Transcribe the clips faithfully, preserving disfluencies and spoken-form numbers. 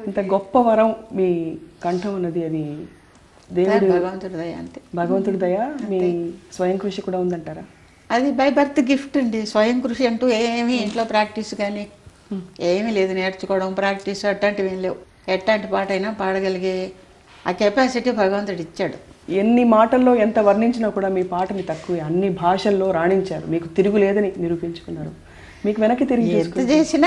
ఇంత గొప్ప వరం మీ కంఠం ఉన్నది, అది దేవుడు భగవంతుడి దయ అంతే. భగవంతుడి దయ, మీ స్వయం కృషి కూడా ఉందంటారా? అది బై బర్త్ గిఫ్ట్ అండి. స్వయం కృషి అంటూ ఏమీ ఇంట్లో ప్రాక్టీస్ కానీ ఏమీ లేదు. నేర్చుకోవడం ప్రాక్టీస్ అట్లాంటివి ఏం లేవు. ఎట్లాంటి పాట అయినా పాడగలిగే ఆ కెపాసిటీ భగవంతుడు ఇచ్చాడు. ఎన్ని మాటల్లో ఎంత వర్ణించినా కూడా మీ పాటని తక్కువే. అన్ని భాషల్లో రాణించారు, మీకు తిరుగులేదని నిరూపించుకున్నారు. మీకు వెనక్కి తిరిగి ఎంత చేసినా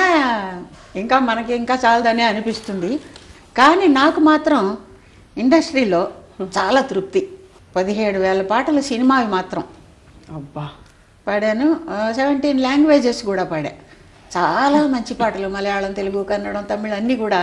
ఇంకా మనకి ఇంకా చాలదనే అనిపిస్తుంది. కానీ నాకు మాత్రం ఇండస్ట్రీలో చాలా తృప్తి. పదిహేడు వేల పాటలు సినిమావి మాత్రం అబ్బా పాడాను. సెవెంటీన్ లాంగ్వేజెస్ కూడా పాడా. చాలా మంచి పాటలు, మలయాళం, తెలుగు, కన్నడం, తమిళ్ అన్నీ కూడా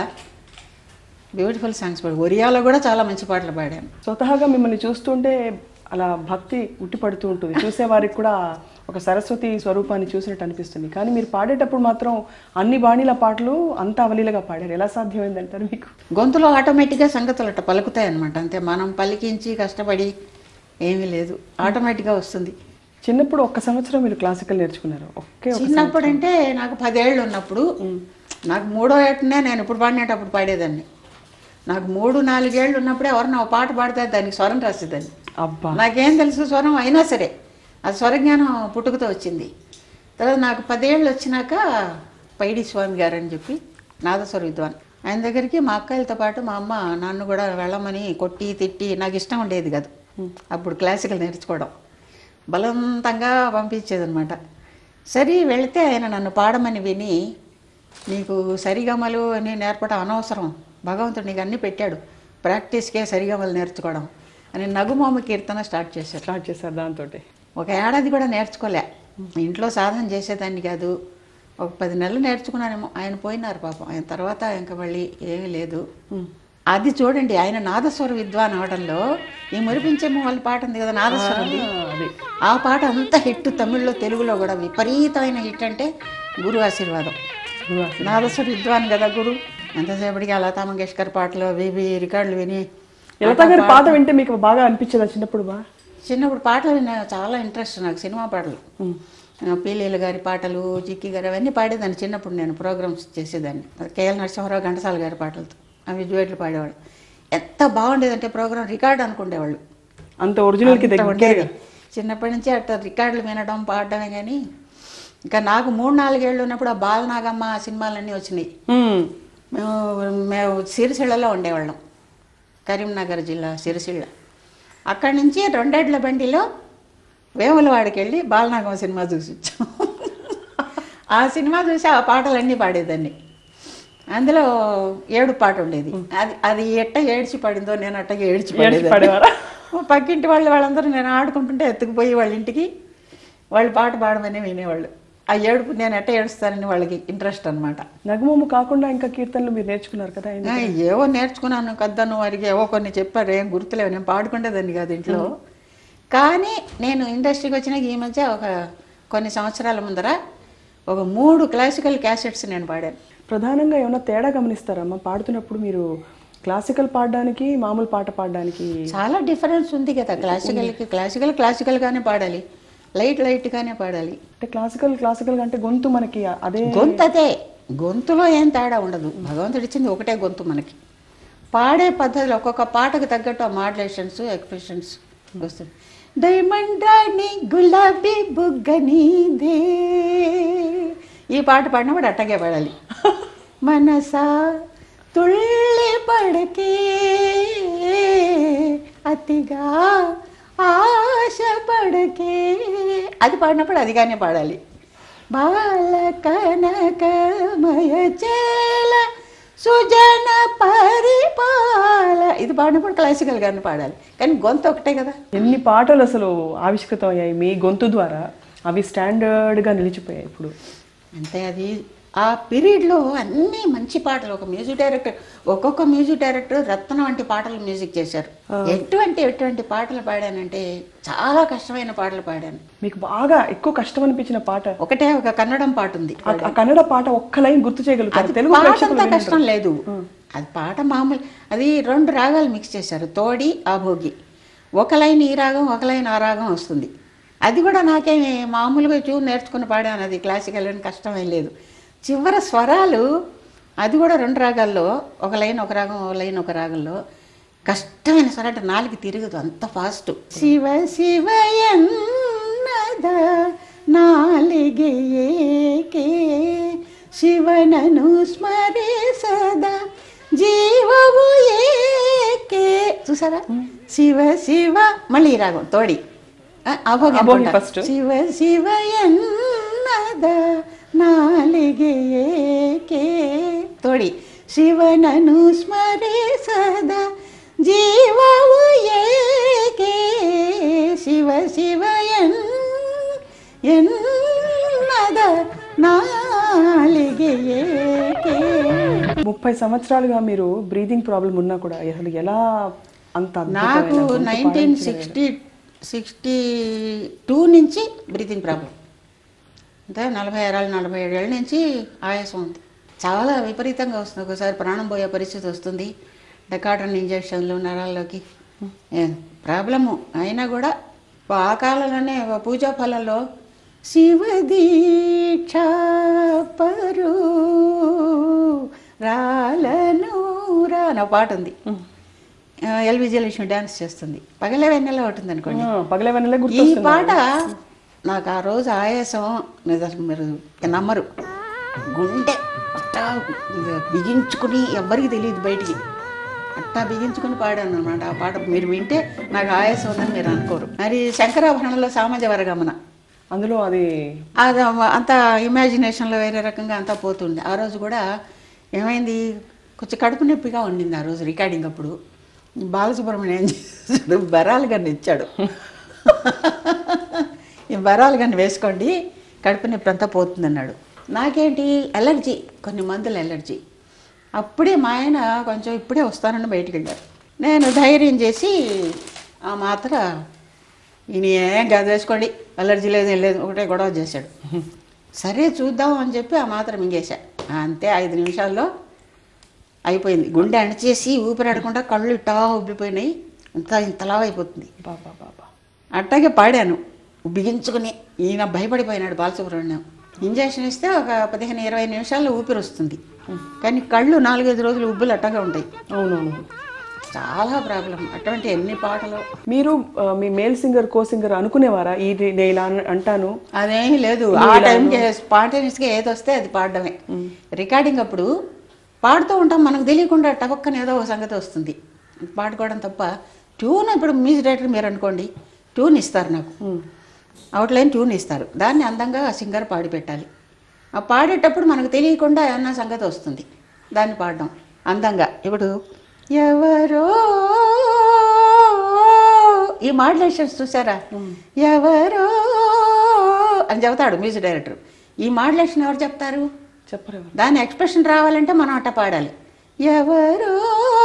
బ్యూటిఫుల్ సాంగ్స్ పాడు. ఒరియాలో కూడా చాలా మంచి పాటలు పాడాను. స్వతహాగా మిమ్మల్ని చూస్తుంటే అలా భక్తి ఉట్టిపడుతూ ఉంటుంది. చూసేవారికి కూడా ఒక సరస్వతి స్వరూపాన్ని చూసినట్టు అనిపిస్తుంది. కానీ మీరు పాడేటప్పుడు మాత్రం అన్ని బాణీల పాటలు అంత అవలీలగా పాడారు. ఎలా సాధ్యమైంది అంటారు? మీకు గొంతులో ఆటోమేటిక్గా సంగతులు అట్ట పలుకుతాయి అనమాట. అంతే, మనం పలికించి కష్టపడి ఏమీ లేదు, ఆటోమేటిక్గా వస్తుంది. చిన్నప్పుడు ఒక్క సంవత్సరం మీరు క్లాసికల్ నేర్చుకున్నారు? ఒకే చిన్నప్పుడు అంటే నాకు పదేళ్ళు ఉన్నప్పుడు, నాకు మూడో ఏటనే నేను ఇప్పుడు పాడినేటప్పుడు పాడేదాన్ని. నాకు మూడు నాలుగేళ్ళు ఉన్నప్పుడే ఎవరన్నా ఒక పాట పాడితే దానికి స్వరం రాసేదాన్ని. అబ్బా, నాకేం తెలుసు స్వరం అయినా సరే, అది స్వరజ్ఞానం పుట్టుకతో వచ్చింది. తర్వాత నాకు పదేళ్ళు వచ్చినాక పైడి స్వామి గారు అని చెప్పి నాదస్వర విద్వాన్, ఆయన దగ్గరికి మా అక్కలతో పాటు మా అమ్మ నన్ను కూడా వెళ్ళమని కొట్టి తిట్టి, నాకు ఇష్టం ఉండేది కాదు అప్పుడు క్లాసికల్ నేర్చుకోవడం, బలవంతంగా పంపించేదనమాట. సరే వెళితే ఆయన నన్ను పాడమని విని, నీకు సరిగమలు అని నేర్పడం అనవసరం, భగవంతుడు నీకు అన్నీ పెట్టాడు, ప్రాక్టీస్కే సరిగమలు నేర్చుకోవడం అని నగుమోమ కీర్తన స్టార్ట్ చేశారు. స్టార్ట్ చేశారు దాంతో. ఒక ఏడాది కూడా నేర్చుకోలే, ఇంట్లో సాధన చేసేదాన్ని కాదు. ఒక పది నెలలు నేర్చుకున్నానేమో. ఆయన పోయినారు పాపం. ఆయన తర్వాత ఇంకా మళ్ళీ ఏమీ లేదు. అది చూడండి, ఆయన నాదస్వర విద్వాన్ అవడంలో ఈ మురిపించేమో వాళ్ళ పాట ఉంది కదా, నాదస్వరంది, ఆ పాట అంత హిట్ తమిళ్లో తెలుగులో కూడా విపరీతమైన హిట్. అంటే గురు ఆశీర్వాదం. నాదస్వర విద్వాన్ కదా గురు. ఎంతసేపటికి లతా మంగేష్కర్ పాటలు వివి రికార్డులు విని, లతా గారి పాట వింటే మీకు బాగా అనిపించేదా చిన్నప్పుడు? బా చిన్నప్పుడు పాటలు విన్నా చాలా ఇంట్రెస్ట్ నాకు, సినిమా పాటలు. పీలీల గారి పాటలు, జిక్కి గారు అవన్నీ పాడేదాన్ని చిన్నప్పుడు. నేను ప్రోగ్రామ్స్ చేసేదాన్ని కేఎల్ నరసింహారావు, ఘంటసాల గారి పాటలతో అవి డ్యూయట్లు పాడేవాళ్ళు. ఎంత బాగుండేదంటే ప్రోగ్రామ్ రికార్డు అనుకునేవాళ్ళు, అంత ఒరిజినల్కి ఉండేది. చిన్నప్పటి నుంచి అట్లా రికార్డులు వినడం పాడడమే. కానీ ఇంకా నాకు మూడు నాలుగేళ్ళు ఉన్నప్పుడు ఆ బాలనాగమ్మ సినిమాలన్నీ వచ్చినాయి. మేము మేము సిరిసిళ్ళలో ఉండేవాళ్ళం, కరీంనగర్ జిల్లా సిరిసిళ్ళ. అక్కడి నుంచి రెండేళ్ల బండిలో వేములవాడికి వెళ్ళి బాలనాగమ్మ సినిమా చూసి వచ్చాం. ఆ సినిమా చూసి ఆ పాటలన్నీ పాడేదాన్ని. అందులో ఏడు పాట ఉండేది. అది అది ఎట్ట ఏడ్చి పడిందో నేను అట్టగా ఏడ్చి పడేదాన్ని. పక్కింటి వాళ్ళు వాళ్ళందరూ నేను ఆడుకుంటుంటే ఎత్తుకుపోయి వాళ్ళ ఇంటికి వాళ్ళు పాట పాడమని వినేవాళ్ళు. ఆ ఏడుపు నేను ఎట్ట ఏడుస్తానని వాళ్ళకి ఇంట్రెస్ట్ అనమాట. నగుమోము కాకుండా ఇంకా కీర్తనలు మీరు నేర్చుకున్నారు కదా? ఏవో నేర్చుకున్నాను, కద్దను వారికి ఏవో కొన్ని చెప్పారు, ఏం గుర్తులేవు. నేను పాడుకుంటేదాన్ని కాదు ఇంట్లో. కానీ నేను ఇండస్ట్రీకి వచ్చినాక ఈ మధ్య ఒక కొన్ని సంవత్సరాల ముందర ఒక మూడు క్లాసికల్ క్యాసెట్స్ నేను పాడాను. ప్రధానంగా ఏమైనా తేడా గమనిస్తారమ్మా పాడుతున్నప్పుడు? మీరు క్లాసికల్ పాడడానికి మామూలు పాట పాడడానికి చాలా డిఫరెన్స్ ఉంది కదా. క్లాసికల్కి క్లాసికల్ క్లాసికల్గానే పాడాలి, లైట్ లైట్గానే పాడాలి. అంటే క్లాసికల్ క్లాసికల్ అంటే గొంతు మనకి అదే గొంతు, అదే గొంతులో ఏం తేడా ఉండదు. భగవంతుడు ఇచ్చింది ఒకటే గొంతు మనకి. పాడే పద్ధతిలో ఒక్కొక్క పాటకు తగ్గట్టు ఆ మాడ్యులేషన్స్, ఎక్స్ప్రెషన్స్ వస్తుంది. డైమండ్ రాణి గులాబీ బుగ్గనీదే, ఈ పాట పాడినప్పుడు అట్టగే పాడాలి. మనసా తుళ్ళి పడకే అతిగా ఆశ పడకే, అది పాడినప్పుడు అదిగానే పాడాలి. బాల కనకమయ చేల సుజన పరిపాల, ఇది పాడినప్పుడు క్లాసికల్ గానే పాడాలి. కానీ గొంతు ఒకటే కదా. ఎన్ని పాటలు అసలు ఆవిష్కృతం అయ్యాయి మీ గొంతు ద్వారా, అవి స్టాండర్డ్గా నిలిచిపోయాయి ఇప్పుడు. అంతే, అది ఆ పీరియడ్లో అన్నీ మంచి పాటలు. ఒక మ్యూజిక్ డైరెక్టర్, ఒక్కొక్క మ్యూజిక్ డైరెక్టర్ రత్నం వంటి పాటలు మ్యూజిక్ చేశారు. ఎటువంటి ఎటువంటి పాటలు పాడానంటే చాలా కష్టమైన పాటలు పాడాను. మీకు బాగా ఎక్కువ కష్టం అనిపించిన పాట? ఒకటే ఒక కన్నడం పాట ఉంది. ఆ కన్నడ పాట ఒక్క లైన్ గుర్తు చేయగలుగుతారు? తెలుగు పాట అంత కష్టం లేదు, అది పాట మామూలు. అది రెండు రాగాలు మిక్స్ చేశారు, తోడి ఆభోగి. ఒక లైన్ ఈ రాగం, ఒక లైన్ ఆ రాగం వస్తుంది. అది కూడా నాకేమి మామూలుగా చూ నేర్చుకుని పాడాను. అది క్లాసికల్ అని కష్టమేం లేదు. చివరి స్వరాలు అది కూడా రెండు రాగాల్లో, ఒక లైన్ ఒక రాగం, ఒక లైన్ ఒక రాగంలో. కష్టమైన సరే అంటే నాలుగు తిరగదు, అంత ఫాస్ట్. శివ శివ ఎన్నద నాలిగే ఏకే శివనను స్మరే సదా జీవవు ఏకే. చూసారా? శివ శివ మళ్ళీ ఈ రాగం తోడి అభోగి ఫస్ట్. శివ శివ ఎన్నద నాలిగే ఏకే తోడి శివనను స్మరే సదా జీవవు ఏకే శివ శివ ఎన్ ఎన్నద నాలిగే ఏకే. ముప్పై సంవత్సరాలుగా మీరు బ్రీదింగ్ ప్రాబ్లం ఉన్నా కూడా అసలు ఎలా అంత నాకు నైన్టీన్ సిక్స్టీ సిక్స్టీ టూ నుంచి బ్రీతింగ్ ప్రాబ్లం, అంటే నలభై ఆరు నలభై ఏడు ఏళ్ళ నుంచి ఆయాసం ఉంది. చాలా విపరీతంగా వస్తుంది. ఒకసారి ప్రాణం పోయే పరిస్థితి వస్తుంది. డెకాటన్ ఇంజక్షన్లు నరాల్లోకి ప్రాబ్లము. అయినా కూడా ఆ కాలంలోనే పూజా ఫలంలో శివదీక్ష పరు రాలను రా నా పాట ఉంది. ఎల్ విజయలక్ష్మి డ్యాన్స్ చేస్తుంది. పగలే వెన్నెల ఉంటుంది అనుకోండి. పగలే వెన్నెల ఈ పాట నాకు ఆ రోజు ఆయాసం మీరు నమ్మరు, గుండె అట్టా బిగించుకుని ఎవ్వరికి తెలియదు బయటికి, అట్టా బిగించుకుని పాడాను అనమాట. ఆ పాట మీరు వింటే నాకు ఆయాసం ఉందని మీరు అనుకోరు. మరి శంకరాభరణంలో సామాజ వరగమన, అందులో అది అది అంత ఇమాజినేషన్లో వేరే రకంగా అంతా పోతుంది. ఆ రోజు కూడా ఏమైంది, కొంచెం కడుపు నొప్పిగా ఉండింది ఆ రోజు రికార్డింగ్ అప్పుడు. బాలసుబ్రహ్మణ్యం ఏం చేశాడు, బరాలు గన్ను ఇచ్చాడు. ఈ బరాలు గన్ను వేసుకోండి కడుపు నొప్పి అంతా పోతుంది అన్నాడు. నాకేంటి ఎలర్జీ, కొన్ని మందులు ఎలర్జీ. అప్పుడే మా ఆయన కొంచెం ఇప్పుడే వస్తానని బయటికి వెళ్ళారు. నేను ధైర్యం చేసి ఆ మాత్ర ఈయన ఏం కాదు వేసుకోండి, అలర్జీ లేదు ఏం లేదు, ఒకటే గొడవ చేశాడు. సరే చూద్దాం అని చెప్పి ఆ మాత్ర మింగేశా. అంతే ఐదు నిమిషాల్లో అయిపోయింది. గుండె అణచేసి ఊపిరాడకుండా కళ్ళు ఇట్టా ఉబ్బిపోయినాయి, ఇంత ఇంతలా అయిపోతుంది. బాబా బాబా అట్టాగే పాడాను బిగించుకుని. ఈయన భయపడిపోయినాడు బాలసుబ్రహ్మణ్యం. ఇంజక్షన్ ఇస్తే ఒక పదిహేను ఇరవై నిమిషాల్లో ఊపిరి వస్తుంది, కానీ కళ్ళు నాలుగైదు రోజులు ఉబ్బులు అట్టగా ఉంటాయి. అవునవును, చాలా ప్రాబ్లం. అటువంటి ఎన్ని పాటలు. మీరు మీ మేల్ సింగర్ కో సింగర్ అనుకునేవారా ఈ నేను ఇలా అంటాను? అదేమీ లేదు. ఆ టైంకి స్పాంటేనియస్గా ఏది వస్తే అది పాడడమే. రికార్డింగ్ అప్పుడు పాడుతూ ఉంటాం, మనకు తెలియకుండా టపక్కన ఏదో ఒక సంగతి వస్తుంది, పాడుకోవడం తప్ప. ట్యూన్ ఇప్పుడు మ్యూజిక్ డైరెక్టర్ మీరు అనుకోండి, ట్యూన్ ఇస్తారు నాకు, అవుట్లైన్ ట్యూన్ ఇస్తారు, దాన్ని అందంగా సింగర్ పాడి పెట్టాలి. ఆ పాడేటప్పుడు మనకు తెలియకుండా ఏమన్నా సంగతి వస్తుంది, దాన్ని పాడడం అందంగా. ఇప్పుడు ఎవరో ఈ మాడ్యులేషన్స్ చూసారా, ఎవరో అని చెబుతాడు మ్యూజిక్ డైరెక్టర్. ఈ మాడ్యులేషన్ ఎవరు చెప్తారు? చెప్పరు. దాని ఎక్స్ప్రెషన్ రావాలంటే మనం అట్ట పాడాలి. ఎవరో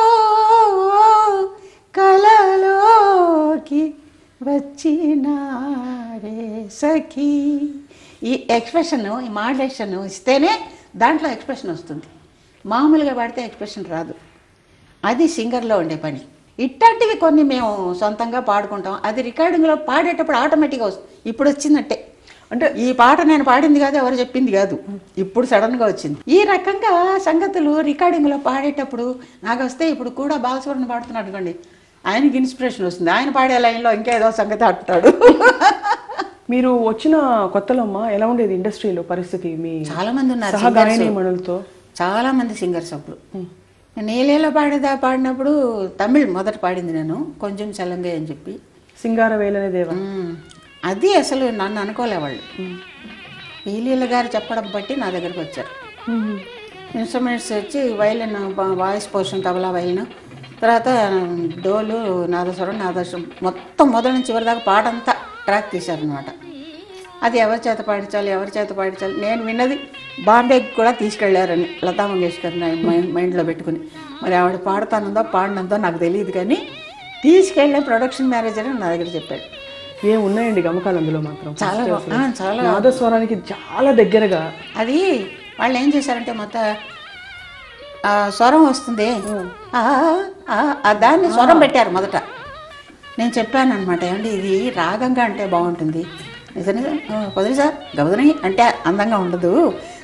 కలలోకి వచ్చినారే సఖీ. ఈ ఎక్స్ప్రెషన్, ఈ మాడ్యులేషన్ ఇస్తేనే దాంట్లో ఎక్స్ప్రెషన్ వస్తుంది. మామూలుగా పాడితే ఎక్స్ప్రెషన్ రాదు. అది సింగర్లో ఉండే పని. ఇట్లాంటివి కొన్ని మేము సొంతంగా పాడుకుంటాం. అది రికార్డింగ్లో పాడేటప్పుడు ఆటోమేటిక్గా వస్తుంది. ఇప్పుడు వచ్చిందంటే, అంటే ఈ పాట నేను పాడింది కాదు, ఎవరు చెప్పింది కాదు, ఇప్పుడు సడన్గా వచ్చింది. ఈ రకంగా సంగతులు రికార్డింగ్లో పాడేటప్పుడు నాకు వస్తే, ఇప్పుడు కూడా బాలసుబ్రహ్మణ్యం పాడుతున్నాడు అనుకోండి, ఆయనకి ఇన్స్పిరేషన్ వస్తుంది. ఆయన పాడే లైన్లో ఇంకేదో సంగతి అంటాడు. మీరు వచ్చిన కొత్తలో అమ్మా ఎలా ఉండేది ఇండస్ట్రీలో పరిస్థితి? మీ చాలా మంది ఉన్నారు సహగాయనీమణులతో, చాలా మంది సింగర్స్. అప్పుడు నేలేలో పాడేదా పాడినప్పుడు తమిళ్ మొదట పాడింది నేను, కొంచెం చలంగే అని చెప్పి. సింగారవేలనే దేవ, అది అసలు నన్ను అనుకోలేవాళ్ళు. పీలీల గారు చెప్పడం బట్టి నా దగ్గరకు వచ్చారు. ఇన్స్ట్రుమెంట్స్ వచ్చి violin, voice portion, tabla violin, తర్వాత డోలు, నాదస్వరం, నాదస్వరం మొత్తం మొదటి నుంచి చివరి దాకా పాటంతా ట్రాక్ తీశారనమాట. అది ఎవరి చేత పాడించాలి, ఎవరి చేత పాడించాలి. నేను విన్నది బాంబేకి కూడా తీసుకెళ్లారని లతా మంగేష్కర్ మైండ్లో పెట్టుకుని. మరి ఆవిడ పాడుతానందో పాడినందో నాకు తెలియదు, కానీ తీసుకెళ్ళే ప్రొడక్షన్ మేనేజర్ నా దగ్గర చెప్పాడు. ఏం ఉన్నాయండి గమకాలు అందులో మాత్రం చాలా చాలా నాదస్వరానికి చాలా దగ్గరగా. అది వాళ్ళు ఏం చేశారంటే, మొత్తం స్వరం వస్తుంది, దాన్ని స్వరం పెట్టారు మొదట. నేను చెప్పాను అనమాట, ఏమండి ఇది రాగంగా అంటే బాగుంటుంది, నిజంగా పొదిలి సార్ గబదని అంటే అందంగా ఉండదు,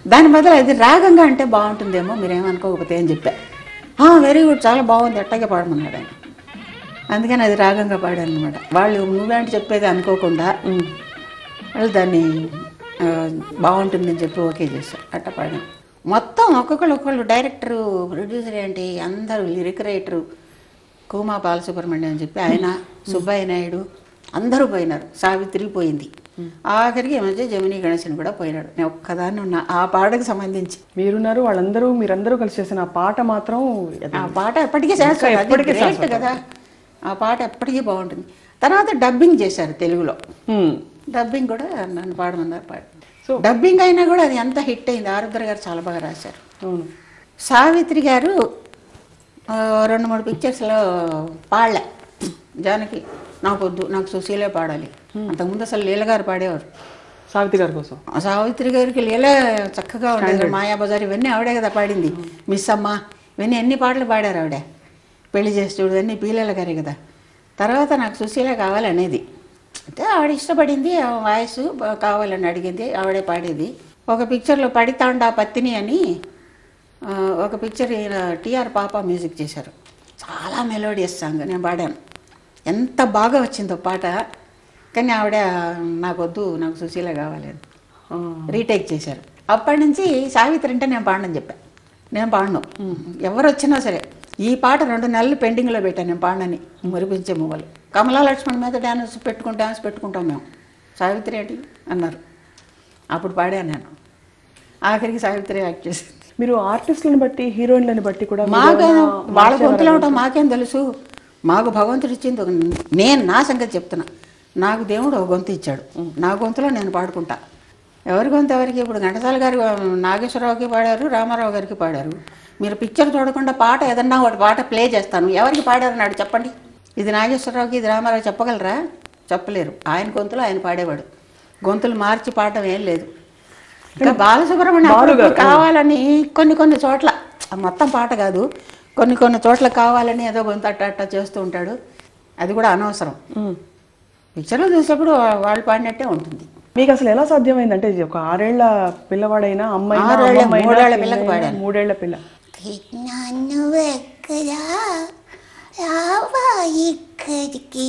దాని బదులు అది రాగంగా అంటే బాగుంటుందేమో మీరేమనుకోకపోతే అని చెప్పా. వెరీ గుడ్, చాలా బాగుంది, ఎట్టగా పాడమన్నాడు ఆయన. అందుకని అది రాగంగా పాడాను అనమాట. వాళ్ళు నువ్వేంటి చెప్పేది అనుకోకుండా వాళ్ళు దాన్ని బాగుంటుందని చెప్పి ఓకే చేశారు, అట్ట పాడాను. మొత్తం ఒక్కొక్కళ్ళు ఒక్కొక్కళ్ళు డైరెక్టరు, ప్రొడ్యూసర్ ఏంటి అందరూ, లిరిక్ రైటరు కూమా బాలసుబ్రహ్మణ్యం అని చెప్పి ఆయన, సుబ్బయ్య నాయుడు అందరూ పోయినారు. సావిత్రి పోయింది. ఆఖరికి ఈ మధ్య జమినీ గణేశన్ కూడా పోయినాడు. నేను ఒక్కదాన్ని ఉన్నా ఆ పాటకు సంబంధించి. మీరున్నారు, వాళ్ళందరూ మీరందరూ కలిసి చేసిన ఆ పాట మాత్రం, ఆ పాట ఎప్పటికీ శాశ్వతం కదా. ఆ పాట ఎప్పటికీ బాగుంటుంది. తర్వాత డబ్బింగ్ చేశారు తెలుగులో. డబ్బింగ్ కూడా నన్ను పాడమన్నారు, పాడు. సో డబ్బింగ్ అయినా కూడా అది ఎంత హిట్ అయింది. ఆరుద్ర గారు చాలా బాగా రాశారు. సావిత్రి గారు రెండు మూడు పిక్చర్స్లో పాడలే. జానకి నాకు వద్దు, నాకు సుశీలే పాడాలి. అంతకుముందు అసలు లీల గారు పాడేవారు సావిత్రి గారి కోసం. సావిత్రి గారికి లీల చక్కగా ఉండేది. మాయాబజార్ ఇవన్నీ ఆవిడే కదా పాడింది. మిస్ అమ్మ ఇవన్నీ ఎన్ని పాటలు పాడారు ఆవిడ. పెళ్లి చేసి చూడు అన్నీ పీలల గారే కదా. తర్వాత నాకు సుశీల కావాలనేది. అంటే ఆవిడ ఇష్టపడింది, వాయిస్ కావాలని అడిగింది, ఆవిడే పాడేది. ఒక పిక్చర్లో పడితాండా పత్తిని అని ఒక పిక్చర్ టీఆర్ పాప మ్యూజిక్ చేశారు. చాలా మెలోడియస్ సాంగ్, నేను పాడాను. ఎంత బాగా వచ్చిందో పాట. కానీ ఆవిడ నాకు వద్దు, నాకు సుశీల కావాలి అని రీటేక్ చేశారు. అప్పటి నుంచి సావిత్రి అంటే నేను పాడనని చెప్పాను. నేను పాడను, ఎవరు వచ్చినా సరే. ఈ పాట రెండు నెలలు పెండింగ్లో పెట్టాను నేను పాడనని. మురిపించే మువ్వలు కమలా లక్ష్మణ్ మీద డ్యాన్స్ పెట్టుకుంటాం డ్యాన్స్ పెట్టుకుంటాం మేము. సావిత్రి ఏంటి అన్నారు, అప్పుడు పాడాను నేను. ఆఖరికి సావిత్రి యాక్ట్ చేసింది. మీరు ఆర్టిస్టులను బట్టి, హీరోయిన్లను బట్టి కూడా మాకేం వాళ్ళ గొంతులో ఉంటాం, మాకేం తెలుసు. మాకు భగవంతుడు ఇచ్చింది ఒక, నేను నా సంగతి చెప్తున్నా. నాకు దేవుడు ఒక గొంతు ఇచ్చాడు, నా గొంతులో నేను పాడుకుంటా. ఎవరి గొంతు ఎవరికి. ఇప్పుడు ఘంటసాల గారు నాగేశ్వరరావుకి పాడారు, రామారావు గారికి పాడారు. మీరు పిక్చర్ చూడకుండా పాట ఏదన్నా ఒకటి పాట ప్లే చేస్తాను, ఎవరికి పాడారు నాడు చెప్పండి. ఇది నాగేశ్వరరావుకి, ఇది రామారావు చెప్పగలరా? చెప్పలేరు. ఆయన గొంతులో ఆయన పాడేవాడు. గొంతులు మార్చి పాడటం ఏం లేదు. ఇంకా బాలసుబ్రహ్మణ్యం కావాలని కొన్ని కొన్ని చోట్ల, మొత్తం పాట కాదు, కొన్ని కొన్ని చోట్ల కావాలని ఏదో గొంతు అట్ట అట్ట చేస్తూ ఉంటాడు. అది కూడా అనవసరం. పిక్చర్లో చూసేప్పుడు వాళ్ళు పాడినట్టే ఉంటుంది. మీకు అసలు ఎలా సాధ్యమైంది? అంటే ఒక ఆరేళ్ల పిల్లవాడైనా, అమ్మాయి మూడేళ్ల పిల్లకి పాడాను. మూడేళ్ల పిల్ల ఇక్కడికి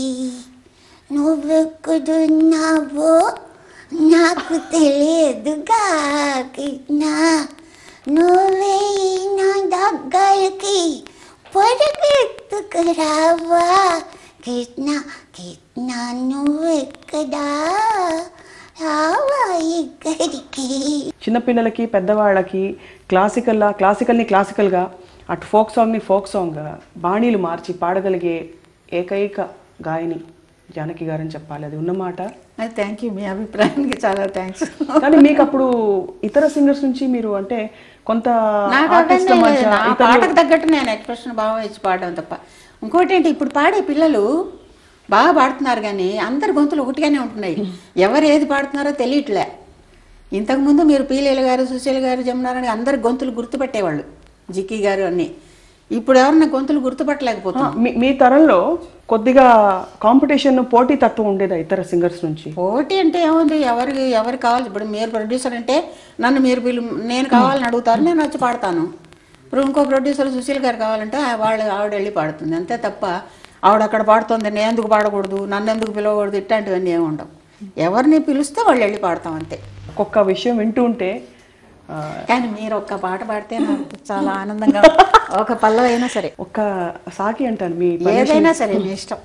నువ్వెక్కుడున్నావో నాకు తెలియదుగా కృష్ణ, నువ్వే నా దగ్గరికి పొరగెత్తుకురావా కృష్ణ, కృష్ణ నువ్వెక్కడా రావా ఇక్కడికి. చిన్నపిల్లలకి, పెద్దవాళ్ళకి క్లాసికల్లా క్లాసికల్ని క్లాసికల్గా, అటు ఫోక్ సాంగ్ని ఫోక్ సాంగ్గా బాణీలు మార్చి పాడగలిగే ఏకైక గాయని జానకి గారని చెప్పాలి. అది ఉన్నమాట. థ్యాంక్ యూ, మీ అభిప్రాయానికి చాలా థ్యాంక్స్. కానీ మీకు అప్పుడు ఇతర సింగర్స్ నుంచి మీరు అంటే కొంత పాటకు తగ్గట్టు నేను ఎక్స్ప్రెషన్ బాగా ఇచ్చి పాడడం తప్ప. ఇంకోటి ఏంటి, ఇప్పుడు పాడే పిల్లలు బాగా పాడుతున్నారు కానీ అందరి గొంతులు ఒకటిగానే ఉంటున్నాయి. ఎవరు ఏది పాడుతున్నారో తెలియట్లే. ఇంతకుముందు మీరు పీలీల గారు, సుశీల గారు, జమునారాయణ అందరి గొంతులు గుర్తుపెట్టేవాళ్ళు, జిక్కి గారు అన్నీ. ఇప్పుడు ఎవరన్నా గొంతులు గుర్తుపట్టలేకపోతున్నాం. మీ తరంలో కొద్దిగా కాంపిటీషన్, పోటీ తత్వం ఉండేదా ఇతర సింగర్స్ నుంచి? పోటీ అంటే ఏముంది, ఎవరికి ఎవరికి కావాలి. ఇప్పుడు మీరు ప్రొడ్యూసర్ అంటే నన్ను మీరు పిలు, నేను కావాలని అడుగుతారు, నేను వచ్చి పాడతాను. ఇప్పుడు ఇంకో ప్రొడ్యూసర్ సుశీల్ గారు కావాలంటే వాళ్ళు ఆవిడ వెళ్ళి పాడుతుంది, అంతే తప్ప ఆవిడ అక్కడ పాడుతుంది నేను ఎందుకు పాడకూడదు, నన్ను ఎందుకు పిలవకూడదు, ఇట్లాంటివన్నీ ఏమి ఉండవు. ఎవరిని పిలిస్తే వాళ్ళు వెళ్ళి పాడతాం అంతే. ఒక్కొక్క విషయం వింటూ ఉంటే, కానీ మీరు ఒక్క పాట పాడితే నాకు చాలా ఆనందంగా, ఒక పల్లవి అయినా సరే, ఒక్క సాకి అంటాను, మీ ఏదైనా సరే మీ ఇష్టం.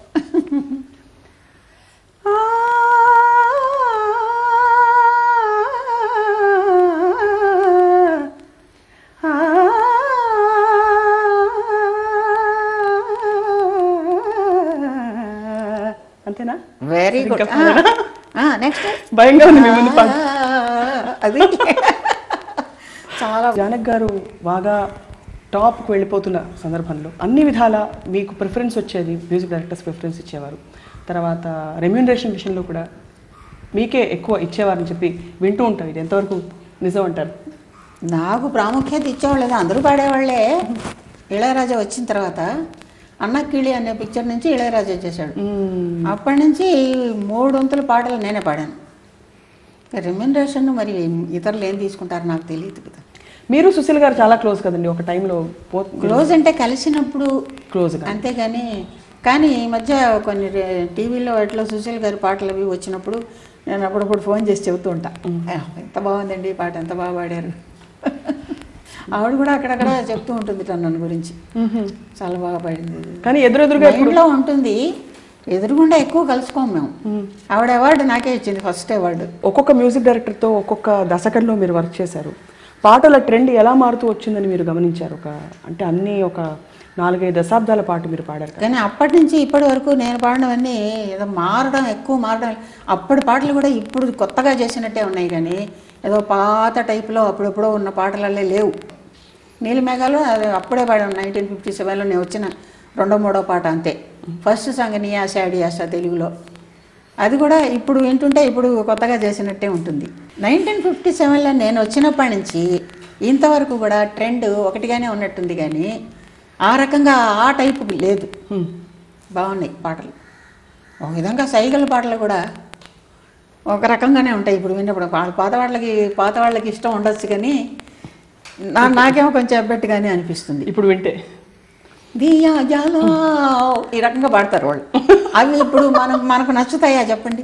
అంతేనా? Very good. నెక్స్ట్ భయంగా ఉంది మీ ముందు పాట. అది చాలా. జానక్ గారు బాగా టాప్కి వెళ్ళిపోతున్న సందర్భంలో అన్ని విధాల మీకు ప్రిఫరెన్స్ వచ్చేది, మ్యూజిక్ డైరెక్టర్స్ ప్రిఫరెన్స్ ఇచ్చేవారు. తర్వాత రెమ్యూనరేషన్ విషయంలో కూడా మీకే ఎక్కువ ఇచ్చేవారని చెప్పి వింటూ ఉంటాం. ఇది ఎంతవరకు నిజం అంటారు? నాకు ప్రాముఖ్యత ఇచ్చేవాళ్ళు అందరూ పాడేవాళ్ళే. ఇళయరాజా వచ్చిన తర్వాత అన్నకిళి అనే పిక్చర్ నుంచి ఇళయరాజా చేశాడు. అప్పటి నుంచి మూడు వంతుల పాటలు నేనే పాడాను. రెమ్యునరేషన్ మరి ఇతరులు ఏం తీసుకుంటారు నాకు తెలియదు కదా. మీరు సుశీల్ గారు చాలా క్లోజ్ కదండి ఒక టైంలో? క్లోజ్ అంటే కలిసినప్పుడు క్లోజ్గా, అంతేగాని. కానీ ఈ మధ్య కొన్ని టీవీలో వాటిలో సుశీల్ గారి పాటలు అవి వచ్చినప్పుడు నేను అప్పుడప్పుడు ఫోన్ చేసి చెబుతూ ఉంటా, ఎంత బాగుందండి ఈ పాట, ఎంత బాగా పాడారు. ఆవిడ కూడా అక్కడక్కడ చెప్తూ ఉంటుంది నన్ను గురించి, చాలా బాగా పాడింది. కానీ ఎదురెదురుగా ఇంట్లో ఉంటుంది, ఎదురుగుండా ఎక్కువ కలుసుకోం మేము. ఆవిడ అవార్డు నాకే ఇచ్చింది, ఫస్ట్ అవార్డు. ఒక్కొక్క మ్యూజిక్ డైరెక్టర్తో ఒక్కొక్క దశకంలో మీరు వర్క్ చేశారు. పాటల ట్రెండ్ ఎలా మారుతూ వచ్చిందని మీరు గమనించారు? ఒక అంటే అన్ని ఒక నాలుగైదు దశాబ్దాల పాటు మీరు పాడారు కానీ అప్పటి నుంచి ఇప్పటి వరకు నేను పాడినవన్నీ ఏదో మారడం, ఎక్కువ మారడం. అప్పటి పాటలు కూడా ఇప్పుడు కొత్తగా చేసినట్టే ఉన్నాయి, కానీ ఏదో పాత టైప్లో అప్పుడెప్పుడో ఉన్న పాటలల్లే లేవు. నీలిమేఘాలు అది అప్పుడే పాడాను, నైన్టీన్ ఫిఫ్టీ సెవెన్లో నేను వచ్చిన రెండో మూడో పాట అంతే. ఫస్ట్ సాంగ్ నీ ఆశ అడి ఆశ తెలుగులో, అది కూడా ఇప్పుడు వింటుంటే ఇప్పుడు కొత్తగా చేసినట్టే ఉంటుంది. నైన్టీన్ ఫిఫ్టీ సెవెన్లో నేను వచ్చినప్పటి నుంచి ఇంతవరకు కూడా ట్రెండ్ ఒకటిగానే ఉన్నట్టుంది, కానీ ఆ రకంగా ఆ టైపు లేదు. బాగున్నాయి పాటలు. ఒక విధంగా సైగల పాటలు కూడా ఒక రకంగానే ఉంటాయి ఇప్పుడు విన్నప్పుడు. పాత వాళ్ళకి పాత వాళ్ళకి ఇష్టం ఉండొచ్చు, కానీ నా నాకేమో కొంచెం అబ్బెట్టుగానే అనిపిస్తుంది ఇప్పుడు వింటే. దియా జాలో ఈ రకంగా పాడతారు వాళ్ళు. అవి ఇప్పుడు మనం మనకు నచ్చుతాయా చెప్పండి?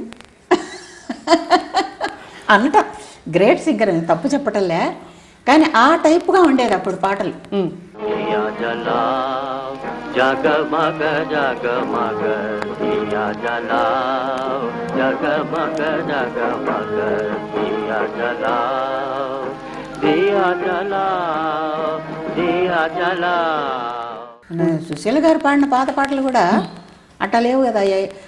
అంట గ్రేట్ సింగర్ అని తప్పు చెప్పటంలే, కానీ ఆ టైప్గా ఉండేది అప్పుడు పాటలు. दिया जलाओ जगमग जगमग दिया जलाओ जगमग जगमग दिया जलाओ दिया जलाओ दिया जलाओ. సుశీల గారు పాడిన పాత పాటలు కూడా అట్టా లేవు కదా.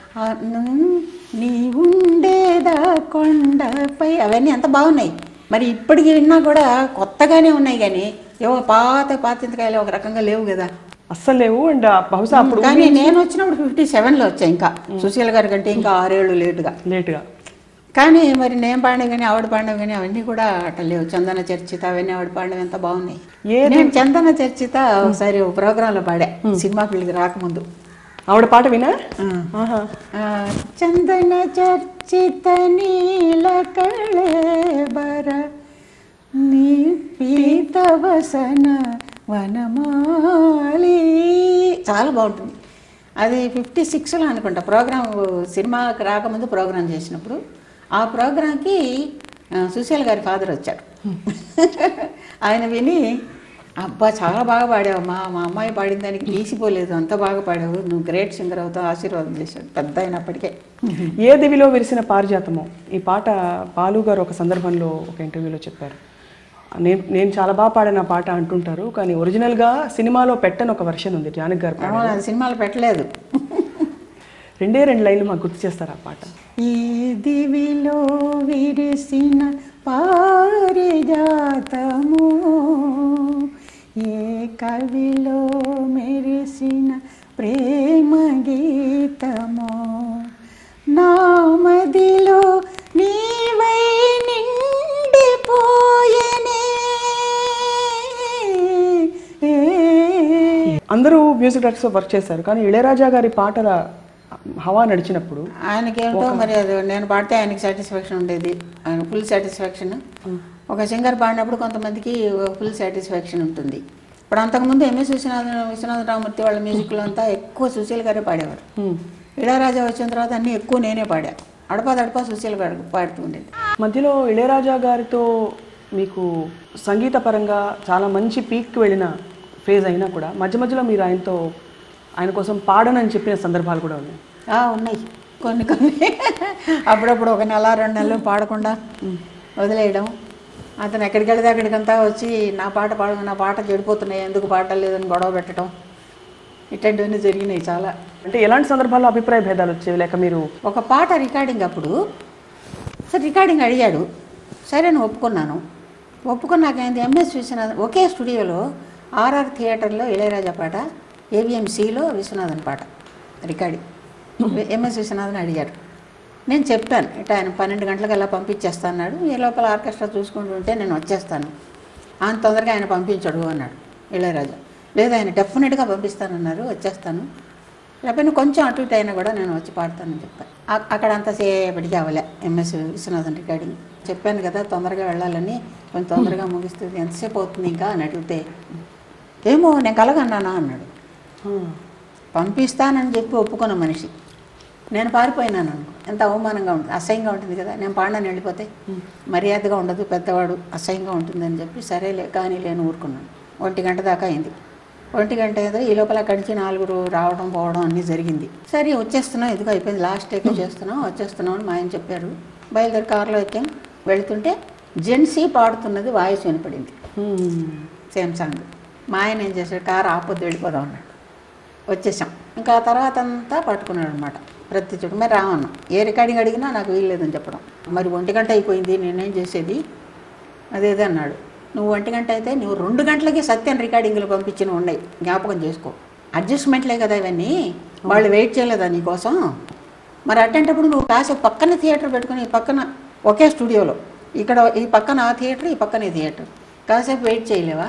నీ ఉండేదా కొండపై అవన్నీ ఎంత బాగున్నాయి. మరి ఇప్పటికి విన్నా కూడా కొత్తగానే ఉన్నాయి, కానీ ఏవో పాత పాతింతకాయలు ఒక రకంగా లేవు కదా, అస్సలు లేవు. అండ్ బహుశా అప్పుడు కానీ నేను వచ్చినప్పుడు ఫిఫ్టీ సెవెన్లో వచ్చాయి, ఇంకా సుశీల గారి కంటే ఇంకా ఆరేళ్ళు లేటుగా లేటుగా. కానీ మరి నేను పాడినవి కానీ ఆవిడ పాడినవి కానీ అవన్నీ కూడా అట్లా లేవు. చందన చర్చిత అవన్నీ ఆవిడ పాడినవి ఎంత బాగున్నాయి. నేను చందన చర్చిత ఒకసారి ఒక ప్రోగ్రాంలో పాడా, సినిమా ఫీల్డ్కి రాకముందు. ఆవిడ పాట వినా? చందన చర్చిత నీల కళేబర నీ పీతవసన వనమాలి, చాలా బాగుంటుంది. అది ఫిఫ్టీ సిక్స్లో అనుకుంటా ప్రోగ్రాం, సినిమాకి రాకముందు ప్రోగ్రాం చేసినప్పుడు ఆ ప్రోగ్రాంకి సుశీల్ గారి ఫాదర్ వచ్చారు. ఆయన విని, అబ్బా చాలా బాగా పాడావమ్మా, మా అమ్మాయి పాడిన దానికి తీసిపోలేదు, అంత బాగా పాడావు, నువ్వు గ్రేట్ సింగర్ అవుతావు ఆశీర్వాదం చేశాడు పెద్ద అయినప్పటికే. ఏ దివిలో విరిసిన పారిజాతమో ఈ పాట బాలు గారు ఒక సందర్భంలో ఒక ఇంటర్వ్యూలో చెప్పారు. నేను నేను చాలా బాగా పాడిన పాట అంటుంటారు, కానీ ఒరిజినల్గా సినిమాలో పెట్టని ఒక వర్షన్ ఉంది జానకి గారు. అది సినిమాలో పెట్టలేదు. రెండే రెండు లైన్లు మాకు గుర్తు చేస్తారు ఆ పాట. ఈ దివిలో విరిసిన పారిజాతము ఏ కవిలో మెరిసిన ప్రేమ గీతము నామదిలో నీవై నిండిపోయనే. అందరూ మ్యూజిక్ డైరెక్టర్స్ వర్క్ చేశారు, కానీ ఇళయరాజా గారి పాటల హవా నడిచినప్పుడు ఆయనకేమిటో మరి అది నేను పాడితే ఆయనకి సాటిస్ఫాక్షన్ ఉండేది, ఆయన ఫుల్ సాటిస్ఫాక్షన్. ఒక సింగర్ పాడినప్పుడు కొంతమందికి ఫుల్ సాటిస్ఫాక్షన్ ఉంటుంది. ఇప్పుడు అంతకుముందు ఎంఎస్ విశ్వనాథ విశ్వనాథ రామూర్తి వాళ్ళ మ్యూజిక్లో అంతా ఎక్కువ సుశీల్ గారే పాడేవారు. ఇళయరాజా వచ్చిన తర్వాత అన్నీ ఎక్కువ నేనే పాడా, అడపా దడపా సుశీల్ గారు పాడుతూ ఉండేది. మధ్యలో ఇళయరాజా గారితో మీకు సంగీత పరంగా చాలా మంచి పీక్కి వెళ్ళిన ఫేజ్ అయినా కూడా మధ్య మధ్యలో మీరు ఆయనతో ఆయన కోసం పాడనని చెప్పిన సందర్భాలు కూడా ఉన్నాయి. ఉన్నాయి కొన్ని కొన్ని. అప్పుడప్పుడు ఒక నెల రెండు నెలలు పాడకుండా వదిలేయడం, అతను ఎక్కడికి వెళితే అక్కడికంతా వచ్చి నా పాట పాడ నా పాట చెడిపోతున్నాయి ఎందుకు పాడలేదని గొడవ పెట్టడం, ఇట్లాంటివన్నీ జరిగినాయి చాలా. అంటే ఎలాంటి సందర్భాల్లో అభిప్రాయ భేదాలు వచ్చేవి? లేక మీరు ఒక పాట రికార్డింగ్ అప్పుడు సరే రికార్డింగ్ అడిగాడు, సరే నేను ఒప్పుకున్నాను. ఒప్పుకున్నాక ఏంది ఎంఎస్ విశ్వనాథన్ ఒకే స్టూడియోలో ఆర్ఆర్ థియేటర్లో ఇళయరాజా పాట, ఏవిఎంసీలో విశ్వనాథన్ పాట రికార్డింగ్. ఎంఎస్ విశ్వనాథన్ అడిగారు, నేను చెప్పాను ఇట్లా ఆయన పన్నెండు గంటలకు అలా పంపించేస్తాను అన్నాడు. ఈ లోపల ఆర్కెస్ట్రా చూసుకుంటుంటే నేను వచ్చేస్తాను, ఆయన తొందరగా ఆయన పంపించడు అన్నాడు ఇళయరాజా. లేదు ఆయన డెఫినెట్గా పంపిస్తానన్నారు, వచ్చేస్తాను లేకపోతే కొంచెం అటు ఇటు అయినా కూడా నేను వచ్చి పాడతానని చెప్పాను. అక్కడ అంతసేపటికి అవ్వలే ఎంఎస్ విశ్వనాథన్ రికార్డింగ్. చెప్పాను కదా తొందరగా వెళ్ళాలని, కొంచెం తొందరగా ముగిస్తుంది, ఎంతసేపు అవుతుంది ఇంకా అని అడిగితే ఏమో నేను కలగన్నానా అన్నాడు. పంపిస్తానని చెప్పి ఒప్పుకున్న మనిషి నేను పారిపోయినాను అనుకో ఎంత అవమానంగా ఉంటుంది, అసహ్యంగా ఉంటుంది కదా. నేను పాడని వెళ్ళిపోతే మర్యాదగా ఉండదు, పెద్దవాడు అసహ్యంగా ఉంటుందని చెప్పి సరేలే కానీ లేని ఊరుకున్నాను. ఒంటి గంట దాకా అయింది. ఒంటి గంట ఏదో ఈ లోపల కడిచి నాలుగురు రావడం పోవడం అన్నీ జరిగింది. సరే వచ్చేస్తున్నాం, ఎదుగు అయిపోయింది, లాస్ట్ టేకే చేస్తున్నాం, వచ్చేస్తున్నాం అని మా ఆయన చెప్పారు. బయలుదేరి కారులో ఎక్కాం. వెళుతుంటే జెన్సీ పాడుతున్నది వాయిస్ వినపడింది, సేమ్ సాంగ్. మా ఆయన ఏం చేశాడు, కారు ఆపొద్దు వెళ్ళిపోదాం అన్నాడు. వచ్చేసాం. ఇంకా ఆ తర్వాత అంతా పట్టుకున్నాడు అనమాట ప్రతి చోటు. మరి రామన్నాం, ఏ రికార్డింగ్ అడిగినా నాకు వీల్లేదని చెప్పడం. మరి ఒంటి గంట అయిపోయింది, నేనేం చేసేది అదేదే అన్నాడు. నువ్వు ఒంటి గంట అయితే నువ్వు రెండు గంటలకి సత్యం రికార్డింగ్లు పంపించినవి ఉన్నాయి, జ్ఞాపకం చేసుకో. అడ్జస్ట్మెంట్లే కదా ఇవన్నీ, వాళ్ళు వెయిట్ చేయలేదా నీకోసం? మరి అట్టేటప్పుడు నువ్వు కాసేపు పక్కన థియేటర్ పెట్టుకుని, ఈ పక్కన ఒకే స్టూడియోలో, ఇక్కడ ఈ పక్కన ఆ థియేటర్, ఈ పక్కన ఈ థియేటర్, కాసేపు వెయిట్ చేయలేవా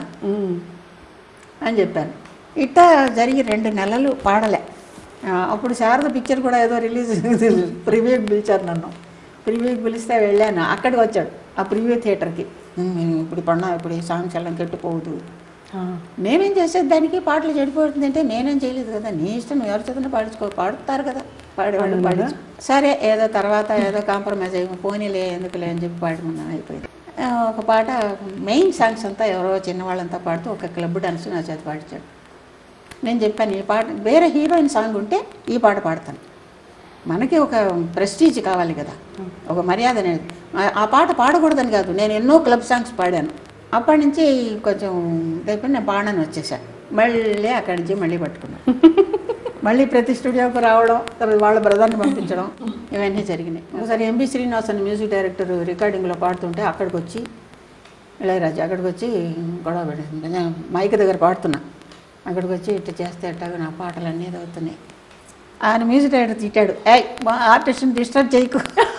అని చెప్పాను. ఇట్టా జరిగి రెండు నెలలు పాడలే. అప్పుడు శారద పిక్చర్ కూడా ఏదో రిలీజ్ ప్రివ్యూకి పిలిచారు నన్ను. ప్రివ్యూకి పిలిస్తే వెళ్ళాను. అక్కడికి వచ్చాడు ఆ ప్రివ్యూ థియేటర్కి. ఇప్పుడు పడినా ఇప్పుడు ఈ సాంగ్స్ ఎல்லாம் కెట్టుకోవద్దు, నేనేం చేసేది దానికి, పాటలు చెడిపోతుంది అంటే నేనేం చేయలేదు కదా, నీ ఇష్టం, నువ్వు ఎవరి చేతనే పాడించుకో, పాడుతారు కదా పాడేవాళ్ళు పాడి. సరే ఏదో తర్వాత ఏదో కాంప్రమైజ్ అయ్యి పోనీలే ఎందుకులే అని చెప్పి పాడుకున్నాను, అయిపోయింది. ఒక పాట మెయిన్ సాంగ్స్ అంతా ఎవరో చిన్నవాళ్ళంతా పాడుతూ ఒక క్లబ్ డాన్స్ నా చేత పాడించాడు. నేను చెప్పాను ఈ పాట వేరే హీరోయిన్ సాంగ్ ఉంటే ఈ పాట పాడతాను, మనకి ఒక ప్రెస్టీజ్ కావాలి కదా, ఒక మర్యాద అనేది. ఆ పాట పాడకూడదని కాదు, నేను ఎన్నో క్లబ్ సాంగ్స్ పాడాను. అప్పటి నుంచి కొంచెం అయిపోయి నేను పాడని వచ్చేసాను. మళ్ళీ అక్కడి నుంచి మళ్ళీ పట్టుకున్నాను. మళ్ళీ ప్రతి స్టూడియోకి రావడం, తర్వాత వాళ్ళ బ్రదర్ని పంపించడం, ఇవన్నీ జరిగినాయి. ఒకసారి ఎంబీ శ్రీనివాసన్ మ్యూజిక్ డైరెక్టర్ రికార్డింగ్లో పాడుతుంటే అక్కడికి వచ్చి ఇళయరాజా అక్కడికి వచ్చి గొడవ పడింది. నేను మైక్ దగ్గర పాడుతున్నా, అక్కడికి వచ్చి ఇట్లా చేస్తే ఎట్టాగా నా పాటలు అన్నీ అవుతున్నాయి. ఆయన మ్యూజిక్ డైరెక్టర్ తిట్టాడు, ఏయ్ మా ఆర్టిస్ట్ని డిస్టర్బ్ చేయకు,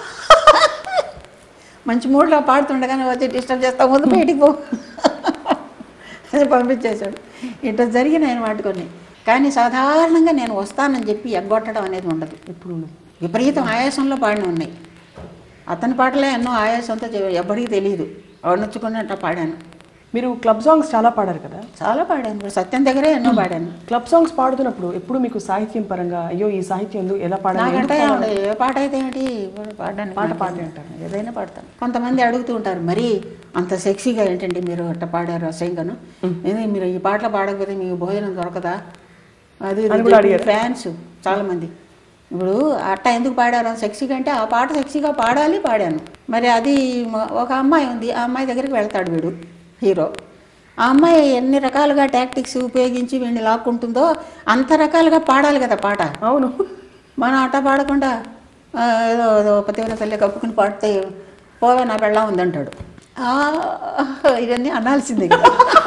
మంచి మూడ్లో పాడుతుండగానే వచ్చి డిస్టర్బ్ చేస్తా, ముందు బయటికి పో అని పంపించేశాడు. ఇట్లా జరిగిన ఆయన వాటికొని. కానీ సాధారణంగా నేను వస్తానని చెప్పి ఎగ్గొట్టడం అనేది ఉండదు. ఇప్పుడు విపరీతం ఆయాసంలో పాడిన ఉన్నాయి. అతని పాటలే ఎన్నో ఆయాసంతో ఎవ్వడికి తెలియదు, నొచ్చుకున్నట్టు పాడాను. మీరు క్లబ్ సాంగ్స్ చాలా పాడారు కదా? చాలా పాడాను, సత్యం దగ్గరే ఎన్నో పాడాను. క్లబ్ సాంగ్స్ పాడుతున్నప్పుడు ఎప్పుడు మీకు సాహిత్యం పరంగా అయ్యో ఈ సాహిత్యం ఎందుకు ఎలా పాడాలి, ఏ పాట అయితే ఏంటి పాడడానికి, పాట పాట అంటారు, ఏదైనా పాడతాను. కొంతమంది అడుగుతూ ఉంటారు, మరి అంత సెక్సీగా ఏంటండి మీరు అట్ట పాడారు అసహ్యంగాను, మీరు ఈ పాటలు పాడకపోతే మీకు భోజనం దొరకదా అది ఫ్యాన్స్ చాలామంది. ఇప్పుడు అట్ట ఎందుకు పాడారు సెక్సీగా అంటే, ఆ పాట సెక్సీగా పాడాలి, పాడాను. మరి అది ఒక అమ్మాయి ఉంది, ఆ అమ్మాయి దగ్గరికి వెళ్తాడు వీడు హీరో. ఆ అమ్మాయి ఎన్ని రకాలుగా టాక్టిక్స్ ఉపయోగించి వీడిని లాక్కుంటుందో అంత రకాలుగా పాడాలి కదా పాట. అవును, మనం అట్ట పాడకుండా ఏదో ఏదో పతివర తల్లి కప్పుకుని పాడితే పోవే నా పెళ్ళా ఉందంటాడు. ఇవన్నీ అనాల్సిందే కదా,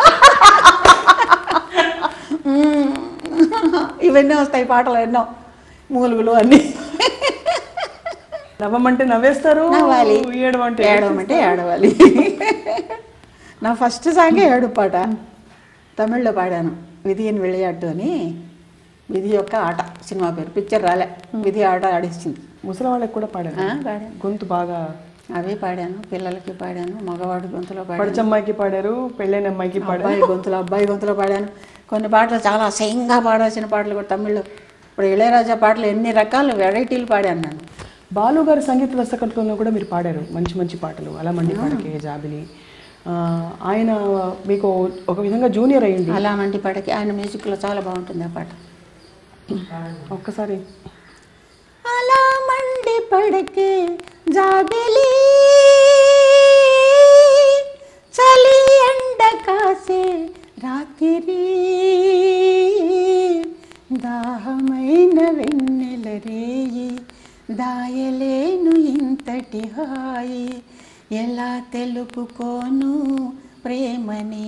ఇవన్నీ వస్తాయి పాటలు ఎన్నో, మూలుగులు అన్నీ. నవ్వమంటే నవ్వేస్తారు, నవ్వాలి, ఏడవంటే ఏడవమంటే ఏడవాలి. నా ఫస్ట్ సాంగే ఏడు పాట తమిళ్లో పాడాను, విధి అని వెళ్ళాడు అని. విధి యొక్క ఆట సినిమా పేరు, పిక్చర్ రాలే, విధి ఆట ఆడిస్తుంది. ముసలి వాళ్ళకి కూడా పాడాను, పాడాను, గొంతు బాగా అవే పాడాను. పిల్లలకి పాడాను, మగవాడి గొంతులో పాడాను, పడిచమ్మాయికి పాడారు, పెళ్ళైన అమ్మాయికి పాడారు, అబ్బాయి గొంతులో అబ్బాయి గొంతులో పాడాను. కొన్ని పాటలు చాలా అసహ్యంగా పాడాల్సిన పాటలు కూడా తమిళ్లో. ఇప్పుడు ఇళయరాజా పాటలు ఎన్ని రకాల వెరైటీలు పాడాను నేను. బాలు గారి సంగీత దర్శకత్వంలో కూడా మీరు పాడారు మంచి మంచి పాటలు, అలా మండి పాడకే జాబిలి. ఆయన మీకు ఒక విధంగా జూనియర్ అయ్యింది. అలా మండి పాడకి ఆయన మ్యూజిక్లో చాలా బాగుంటుంది ఆ పాట. ఒక్కసారి అలా మండి పడకే జాబిలి చలి ఎండ కాసే రాత్రి దాహమైన వెన్నెల రేయి దాయలేను ఇంతటి హాయి ఎలా తెలుపుకోను ప్రేమని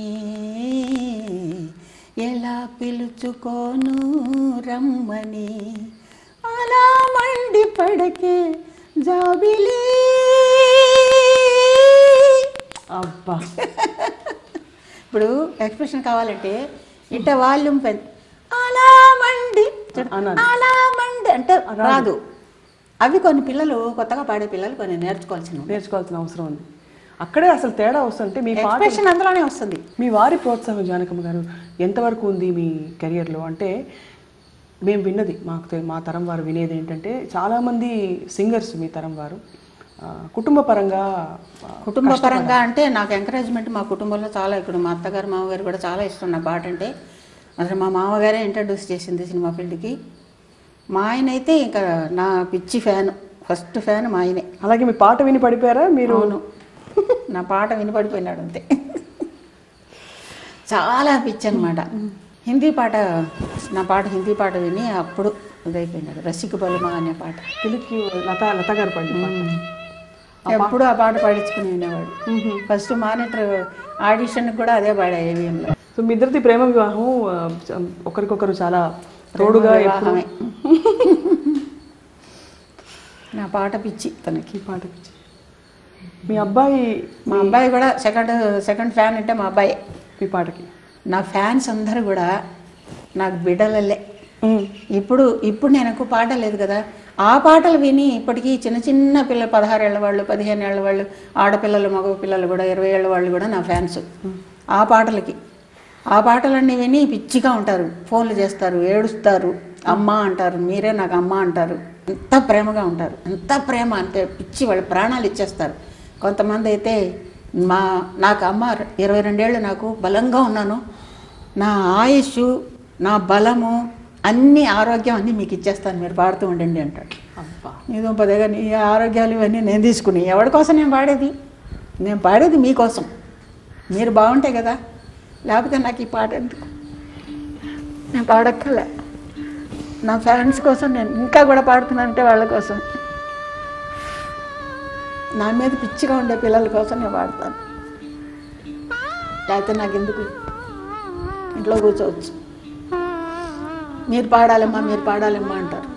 ఎలా పిలుచుకోను రమ్మని అలా మండి పడకే జాబిలి. అబ్బా, ఇప్పుడు ఎక్స్ప్రెషన్ కావాలంటే ఇట్ట వాల్యూమ్ పెద్ద అలా మండి చూడు అలా మండే అంటే రాదు. అవి కొన్ని పిల్లలు కొత్తగా పాడే పిల్లలు కొన్ని నేర్చుకోవాల్సిన నేర్చుకోవాల్సిన అవసరం ఉంది. అక్కడే అసలు తేడా వస్తుంటే మీ పాట ఎక్స్ప్రెషన్ అందులోనే వస్తుంది. మీ వారి ప్రోత్సాహం జానకమ్మ గారు ఎంతవరకు ఉంది మీ కెరియర్లో? అంటే మేము విన్నది, మాకు తె- మా తరం వారు వినేది ఏంటంటే చాలామంది సింగర్స్ మీ తరం వారు ఆ, కుటుంబ పరంగా ఆ, కుటుంబ పరంగా అంటే నాకు ఎంకరేజ్మెంట్ మా కుటుంబంలో చాలా. ఇప్పుడు మా అత్తగారు మామగారు కూడా చాలా ఇష్టం నా పాట అంటే. అసలు మా మామగారే ఇంట్రడ్యూస్ చేసింది సినిమా ఫీల్డ్కి. మా ఆయన అయితే ఇంకా నా పిచ్చి ఫ్యాన్, ఫస్ట్ ఫ్యాన్ మా ఆయనే. అలాగే మీ పాట విని పడిపోయారా మీరు? అవును, నా పాట వినపడిపోయినాడు అంతే. చాలా పిచ్చి అనమాట. హిందీ పాట, నా పాట హిందీ పాట విని అప్పుడు ఇదైపోయినాడు. రసిక బలమా అనే పాట తెలుగు లత లత గారు పాడిన పాట. ఎప్పుడు ఆ పాట పాడించుకుని వినేవాడు. ఫస్ట్ మానిటర్ ఆడిషన్కి కూడా అదే పాడా ఏవిఎంలో. సో మీ ఇద్దరిది ప్రేమ వివాహం, ఆ, చ- ఒకరికొకరు చాలా తోడుగా ఎప్పుడు వివాహమే. నా పాట పిచ్చి తనకి. ఈ పాట పిచ్చి. మీ అబ్బాయి మా అబ్బాయి కూడా సెకండ్ సెకండ్ ఫ్యాన్ అంటే మా అబ్బాయి. మీ పాటకి నా ఫ్యాన్స్ అందరూ కూడా నాకు బిడ్డలల్లే. ఉమ్. ఇప్పుడు ఇప్పుడు నేను ఎక్కువ పాట లేదు కదా, ఆ పాటలు విని ఇప్పటికీ చిన్న చిన్న పిల్లలు, పదహారు ఏళ్ళ వాళ్ళు, పదిహేను ఏళ్ళ వాళ్ళు, ఆడపిల్లలు, మగ పిల్లలు కూడా, ఇరవై ఏళ్ళ వాళ్ళు కూడా నా ఫ్యాన్స్. ఆ పాటలకి ఆ పాటలన్నీ విని పిచ్చిగా ఉంటారు, ఫోన్లు చేస్తారు, ఏడుస్తారు, అమ్మ అంటారు, మీరే నాకు అమ్మ అంటారు. ఎంత ప్రేమగా ఉంటారు, ఎంత ప్రేమ అంటే పిచ్చి, వాళ్ళు ప్రాణాలు ఇచ్చేస్తారు. కొంతమంది అయితే మా నాకు అమ్మ ఇరవై రెండేళ్ళు నాకు బలంగా ఉన్నాను, నా ఆయుష్, నా బలము, అన్ని ఆరోగ్యం అన్నీ మీకు ఇచ్చేస్తాను, మీరు పాడుతూ ఉండండి అంటాడు. అబ్బా, నీదో పదేగా నీ ఆరోగ్యాలు ఇవన్నీ నేను తీసుకుని ఎవరి కోసం నేను పాడేది? నేను పాడేది మీకోసం, మీరు బాగుంటాయి కదా, లేకపోతే నాకు ఈ పాట ఎందుకు? నేను పాడక్కర్లే, నా ఫ్యాన్స్ కోసం నేను ఇంకా కూడా పాడుతున్నానంటే వాళ్ళ కోసం, నా మీద పిచ్చిగా ఉండే పిల్లల కోసం నేను పాడతాను. లేకపోతే నాకు ఎందుకు, ఇంట్లో కూర్చోవచ్చు. మీరు పాడాలమ్మా, మీరు పాడాలమ్మా అంటారు.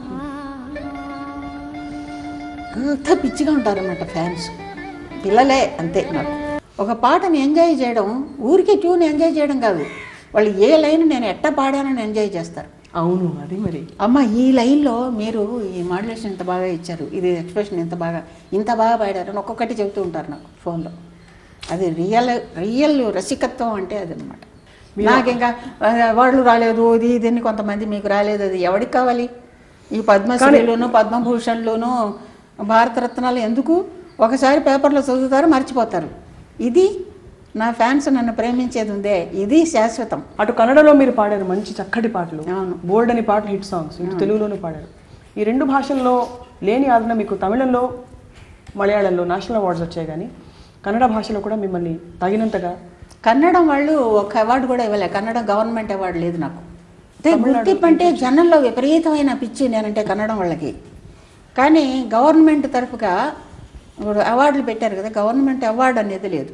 అంత పిచ్చిగా ఉంటారన్నమాట ఫ్యాన్స్. పిల్లలే అంతే. నాకు ఒక పాటని ఎంజాయ్ చేయడం, ఊరికే ట్యూన్ ఎంజాయ్ చేయడం కాదు, వాళ్ళు ఏ లైన్ నేను ఎట్ట పాడానని ఎంజాయ్ చేస్తారు. అవును, అది మరి. అమ్మ ఈ లైన్లో మీరు ఈ మాడ్యులేషన్ ఇంత బాగా ఇచ్చారు, ఇది ఎక్స్ప్రెషన్ ఇంత బాగా ఇంత బాగా పాడారు అని ఒక్కొక్కటి చెబుతూ ఉంటారు నాకు ఫోన్లో. అది రియల్ రియల్ రసికత్వం అంటే అది అనమాట. నాకు ఇంకా అవార్డులు రాలేదు, ఇది ఇదని కొంతమంది మీకు రాలేదు, అది ఎవరికి కావాలి? ఈ పద్మశ్రీలోను పద్మభూషణ్లోను భారతరత్నాలు ఎందుకు? ఒకసారి పేపర్లో చదువుతారు, మర్చిపోతారు. ఇది నా ఫ్యాన్స్ నన్ను ప్రేమించేది ఉందే, ఇది శాశ్వతం. అటు కన్నడలో మీరు పాడారు మంచి చక్కటి పాటలు, అవును. బోల్డ్ అని పాటలు, హిట్ సాంగ్స్. ఇటు తెలుగులోనూ పాడారు. ఈ రెండు భాషల్లో లేని ఆదరణ మీకు తమిళంలో, మలయాళంలో నేషనల్ అవార్డ్స్ వచ్చాయి, కానీ కన్నడ భాషలో కూడా మిమ్మల్ని తగినంతగా కన్నడం వాళ్ళు ఒక అవార్డు కూడా ఇవ్వలే. కన్నడం గవర్నమెంట్ అవార్డు లేదు నాకు. అంటే గుర్తింపు అంటే జనంలో విపరీతమైన పిచ్చి నేనంటే కన్నడం వాళ్ళకి. కానీ గవర్నమెంట్ తరఫుగా ఇప్పుడు అవార్డులు పెట్టారు కదా, గవర్నమెంట్ అవార్డు అనేది లేదు,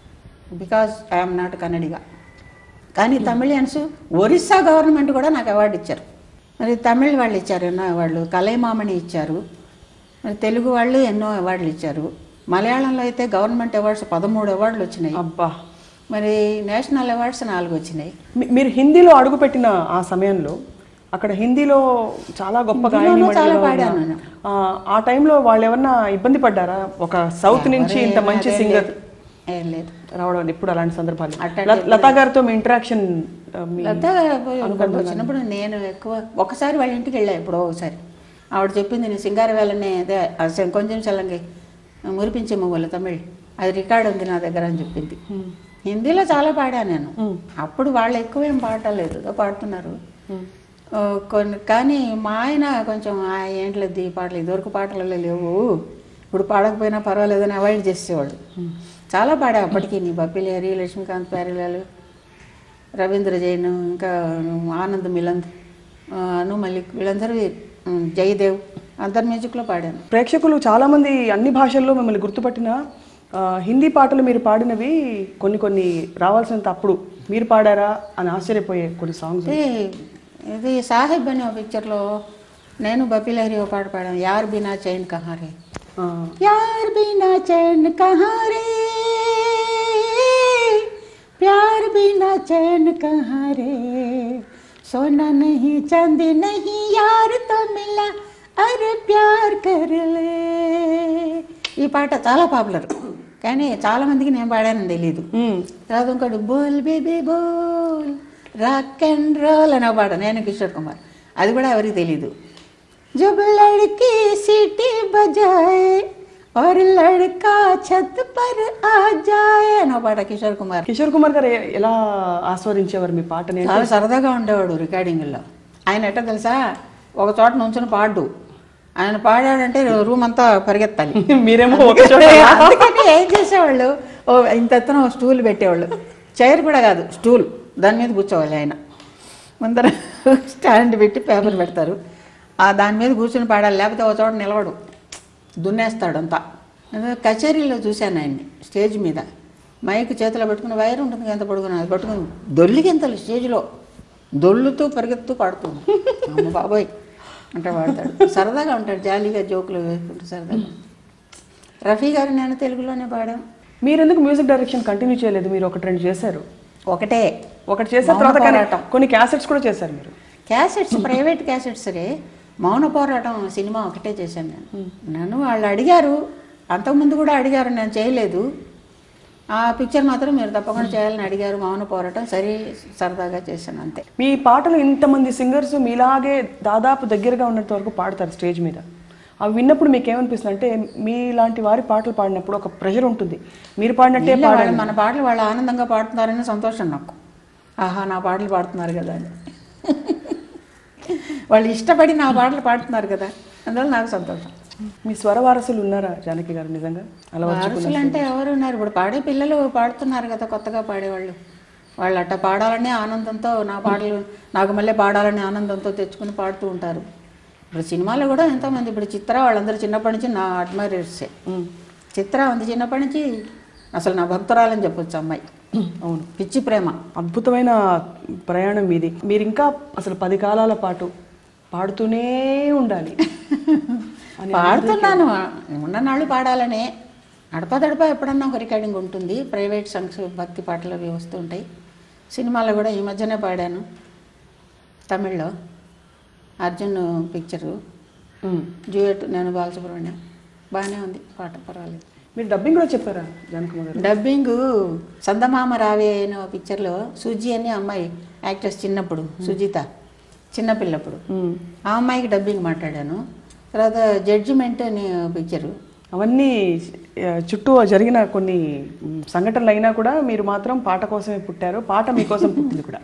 బికాజ్ ఐఎమ్ నాట్ కన్నడిగా. కానీ తమిళియన్స్, ఒరిస్సా గవర్నమెంట్ కూడా నాకు అవార్డు ఇచ్చారు. మరి తమిళ్ వాళ్ళు ఇచ్చారు ఎన్నో అవార్డులు, కలైమామణి ఇచ్చారు. మరి తెలుగు వాళ్ళు ఎన్నో అవార్డులు ఇచ్చారు. మలయాళంలో అయితే గవర్నమెంట్ అవార్డ్స్ పదమూడు అవార్డులు వచ్చినాయి. అబ్బా. మరి నేషనల్ అవార్డ్స్ నాలుగు వచ్చినాయి. మీ- మీరు హిందీలో అడుగుపెట్టిన ఆ సమయంలో అక్కడ హిందీలో చాలా గొప్ప గాయని హిందీలోనూ చాలా మండలిలో పాడాను ఉన్న- నేను. ఆ, ఆ టైంలో వాళ్ళు ఏమన్నా ఇబ్బంది పడ్డారా? ఒక సౌత్ నుంచి ఇంత మంచి అదేం సింగర్ లేదు. ఏం లేదు. రావడం ఎప్పుడు అలాంటి సందర్భాలు? అట్ట ల- లతా గారితో మీ ఇంటరాక్షన్ లతా వచ్చినప్పుడు నేను ఎక్కువ ఒకసారి వాళ్ళ ఇంటికి వెళ్ళా, ఎప్పుడో ఒకసారి. ఆవిడ చెప్పింది, నేను సింగార వేళనే అదే ఆ సెం- కొంచెం చల్లంగి మురిపించేమో వాళ్ళు తమిళ్, అది రికార్డు ఉంది నా దగ్గర అని చెప్పింది. హిందీలో చాలా పాడాను నేను. అప్పుడు వాళ్ళు ఎక్కువ ఏం పాడలేదు, ఏదో పాడుతున్నారు ఆ, కొన్ని. కానీ మా ఆయన కొంచెం "ఆ, ఏంట్లేదు ఈ పాటలు, ఇదివరకు పాటలలో లేవు, ఇప్పుడు పాడకపోయినా పర్వాలేదని అవాయిడ్ చేసేవాళ్ళు. చాలా పాడా అప్పటికి. నీ బప్పిలేరి, లక్ష్మీకాంత్ ప్యారిలాలు, రవీంద్ర జైన్, ఇంకా ఆనంద్ మిలంద్, అను మల్లిక్, వీళ్ళందరూ, జయదేవ్, అందరి మ్యూజిక్లో పాడాను. ప్రేక్షకులు చాలా మంది అన్ని భాషల్లో మిమ్మల్ని గుర్తుపట్టిన ఆ, హిందీ పాటలు మీరు పాడినవి కొన్ని కొన్ని రావాల్సినంత అప్పుడు మీరు పాడారా అని ఆశ్చర్యపోయే కొన్ని సాంగ్స్. అంటే ఇది సాహెబ్ అనే ఒక పిక్చర్లో నేను బప్పిలహరి ఒక పాట పాడాను, యార్ బినా చైన్ కహారే, యార్ బినా చైన్ కహారే, ప్యార్ బినా చైన్ కహారే, सोना नहीं चांदी नहीं యార్తో మిలా అరే ప్యార్ కర్లే. ఈ పాట చాలా పాపులర్, కానీ చాలా మందికి నేను పాడానని తెలీదు. తర్వాత ఇంకోటి బోల్ బేబీ బోల్ రాక్ అండ్ రోల్ అనే పాట, నేను కిషోర్ కుమార్, అది కూడా ఎవరికి తెలీదు. జబ్ లడ్కీ సిటీ బజాయే और लड़का छत पर आ जाए అనే పాట కిషోర్ కుమార్. కిషోర్ కుమార్ గారు ఎ- ఎలా ఆస్వాదించేవారు మీ పాటని? చాలా సరదాగా ఉండేవాడు రికార్డింగ్లో. ఆయన ఎట్టా తెలుసా, ఒక చోట నుంచుని పాడు, ఆయన పాడాడంటే రూమ్ అంతా పరిగెత్తాలి. మీరేమో ఒక చోట అందుకని ఏం చేసేవాళ్ళు, ఓ ఇంత ఎత్తున స్టూల్ పెట్టేవాళ్ళు, చైర్ కూడా కాదు స్టూల్, దాని మీద కూర్చోవాలి. ఆయన ముందర స్టాండ్ పెట్టి పేపర్ పెడతారు, ఆ దాని మీద కూర్చొని పాడాలి, లేకపోతే ఒక చోట నిలవడు, దున్నేస్తాడు అంతా. నేను కచేరీలో చూశాను ఆయన్ని స్టేజ్ మీద, మైక్ చేతిలో పెట్టుకుని, వైర్ ఉంటుంది ఎంత పడుకుని, అది పట్టుకుని దొల్లికెంతలు స్టేజ్లో దొల్లుతూ పరిగెత్తూ పాడుతుంది. అమ్మ బాబోయ్ అంటే పాడతాడు, సరదాగా ఉంటాడు, జాలీగా జోకులు వేసుకుంటూ సరదాగా. రఫీ గారు నేను తెలుగులోనే పాడాం. మీరు ఎందుకు మ్యూజిక్ డైరెక్షన్ కంటిన్యూ చేయలేదు? మీరు ఒకటి రెండు చేశారు, ఒకటే ఒకటి చేసిన తర్వాత కానీ కొన్ని క్యాసెట్స్ కూడా చేశారు మీరు. క్యాసెట్స్, ప్రైవేట్ క్యాసెట్స్ రే. మౌన పోరాటం సినిమా ఒకటే చేశాను నేను. నన్ను వాళ్ళు అడిగారు, అంతకుముందు కూడా అడిగారు, నేను చేయలేదు. ఆ పిక్చర్ మాత్రం మీరు తప్పకుండా చేయాలని అడిగారు, మౌన పోరాటం, సరే సరదాగా చేశాను అంతే. మీ పాటలు ఇంతమంది సింగర్స్ మీలాగే దాదాపు దగ్గరగా ఉన్నంత వరకు పాడతారు స్టేజ్ మీద. అవి విన్నప్పుడు మీకు ఏమనిపిస్తుంది అంటే, మీలాంటి వారి పాటలు పాడినప్పుడు ఒక ప్రెషర్ ఉంటుంది, మీరు పాడినట్టే ఇలా పాడాలి. వాళ్ళు మన పాటలు వాళ్ళు ఆనందంగా పాడుతున్నారని సంతోషం నాకు. ఆహా నా పాటలు పాడుతున్నారు కదా అని, వాళ్ళు ఇష్టపడి నా పాటలు పాడుతున్నారు కదా, అందువల్ల నాకు సంతోషం. మీ స్వర వారసులు ఉన్నారా జానకి గారు నిజంగా? అలా వారసులు అంటే ఎవరు ఉన్నారు? ఇప్పుడు పాడే పిల్లలు పాడుతున్నారు కదా, కొత్తగా పాడేవాళ్ళు. వాళ్ళు అట్ట పాడాలనే ఆనందంతో నా పాటలు నాకు మళ్ళీ పాడాలనే ఆనందంతో తెచ్చుకుని పాడుతూ ఉంటారు. ఇప్పుడు సినిమాలో కూడా ఎంతోమంది, ఇప్పుడు చిత్ర వాళ్ళందరూ చిన్నప్పటి నుంచి నా అడ్మైరర్సే. చిత్ర ఉంది చిన్నప్పటి నుంచి అసలు నా భక్తురాలని చెప్పొచ్చు అమ్మాయి. అవును, పిచ్చి ప్రేమ. అద్భుతమైన ప్రయాణం మీది. మీరు ఇంకా అసలు పది కాలాల పాటు పాడుతూనే ఉండాలి. పాడుతున్నాను, ఉన్ననాళ్ళు పాడాలనే. అడపదడప ఎప్పుడన్నా ఒక రికార్డింగ్ ఉంటుంది, ప్రైవేట్ సాంగ్స్ భక్తి పాటలు అవి వస్తూ ఉంటాయి. సినిమాలో కూడా ఈ మధ్యనే పాడాను, తమిళ్లో అర్జున్ పిక్చరు డ్యూయట్, నేను బాలసుబ్రహ్మణ్యం. బాగానే ఉంది పాట, పర్వాలేదు. మీరు డబ్బింగ్ కూడా చెప్పారా జానకమ్మ గారు? డబ్బింగ్ సందమామ రావే అనే పిక్చర్లో సుజీ అని అమ్మాయి యాక్ట్రెస్, చిన్నప్పుడు సుజిత చిన్నపిల్లప్పుడు, ఆ అమ్మాయికి డబ్బింగ్ మాట్లాడాను. తర్వాత జడ్జిమెంట్ అనే పిక్చరు. అవన్నీ ఆ, చుట్టూ జరిగిన కొన్ని మ్, సంఘటనలు అయినా కూడా మీరు మాత్రం పాట కోసమే పుట్టారు, పాట మీకోసం పుట్టింది కూడా.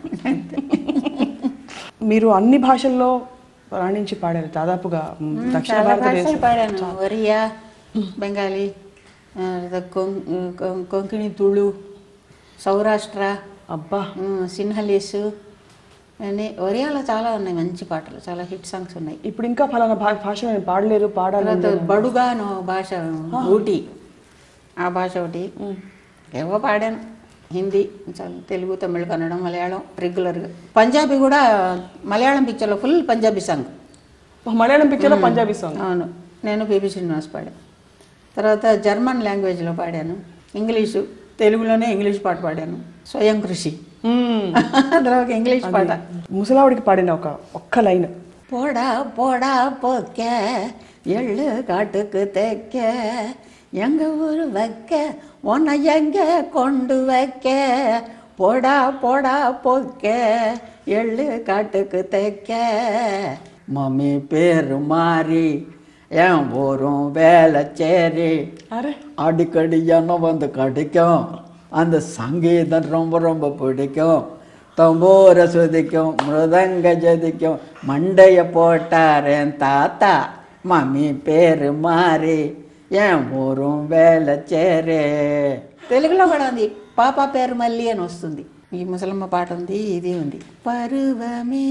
మీరు అన్ని భాషల్లో రాణించి పాడారు దాదాపుగా. మ్, దక్షిణ చాలా భారతదేశం భాషలు పాడాను, ఒరియా, బెంగాలీ, ఆ, కొం- కొం- కొంకణి, తుళు, సౌరాష్ట్ర, అబ్బా, ఉమ్, సిన్హలీసు అని ఒరియాలో చాలా ఉన్నాయి మంచి పాటలు, చాలా హిట్ సాంగ్స్ ఉన్నాయి. ఇప్పుడు ఇంకా ఫలానా భా- భాష నేను పాడలేరు, పాడాలి. తర్వాత బడుగాను భాష, ఊటీ ఆ భాష ఒకటి ఏవో పాడాను. హిందీ, చాలా తెలుగు, తమిళ, కన్నడం, మలయాళం రెగ్యులర్గా. పంజాబీ కూడా మలయాళం పిక్చర్లో ఫుల్ పంజాబీ సాంగ్. మలయాళం పిక్చర్లో పంజాబీ సాంగ్. అవును, నేను పిబి శ్రీనివాస్ పాడాను. తర్వాత జర్మన్ లాంగ్వేజ్లో పాడాను, ఇంగ్లీషు, తెలుగులోనే ఇంగ్లీష్ పాట పాడాను, స్వయం కృషి. అందులో ఒక ఇంగ్లీష్ పాట. ముసలావిడికి పాడిన ఒక ఒక్క లైన్. போடா போடா போக்க எள்ளு காட்டுக்கு தைக்க எங்க ஊரு வைக்க உன்னை எங்க கொண்டு வைக்க போடா போடா போக்க எள்ளு காட்டுக்கு தைக்க மம்மி பேரு மாறி என் ஊரும் வேலை சேரி అరే அடிக்கடி என்ன வந்து கிடைக்கும் அந்த சங்கீதம் ரொம்ப ரொம்ப பிடிக்கும் தம்பூர சுதிக்கும் மிருதங்க ஜதிக்கும் மண்டைய போட்டாரேன் தாத்தா మమ్మీ పేరు మారి ఏం ఊరం వేల చేరే. తెలుగులో కూడా ఉంది, పాప పేరు మల్లి అని వస్తుంది. ఈ ముసలమ్మ పాట ఉంది, ఇది ఉంది. పరువమే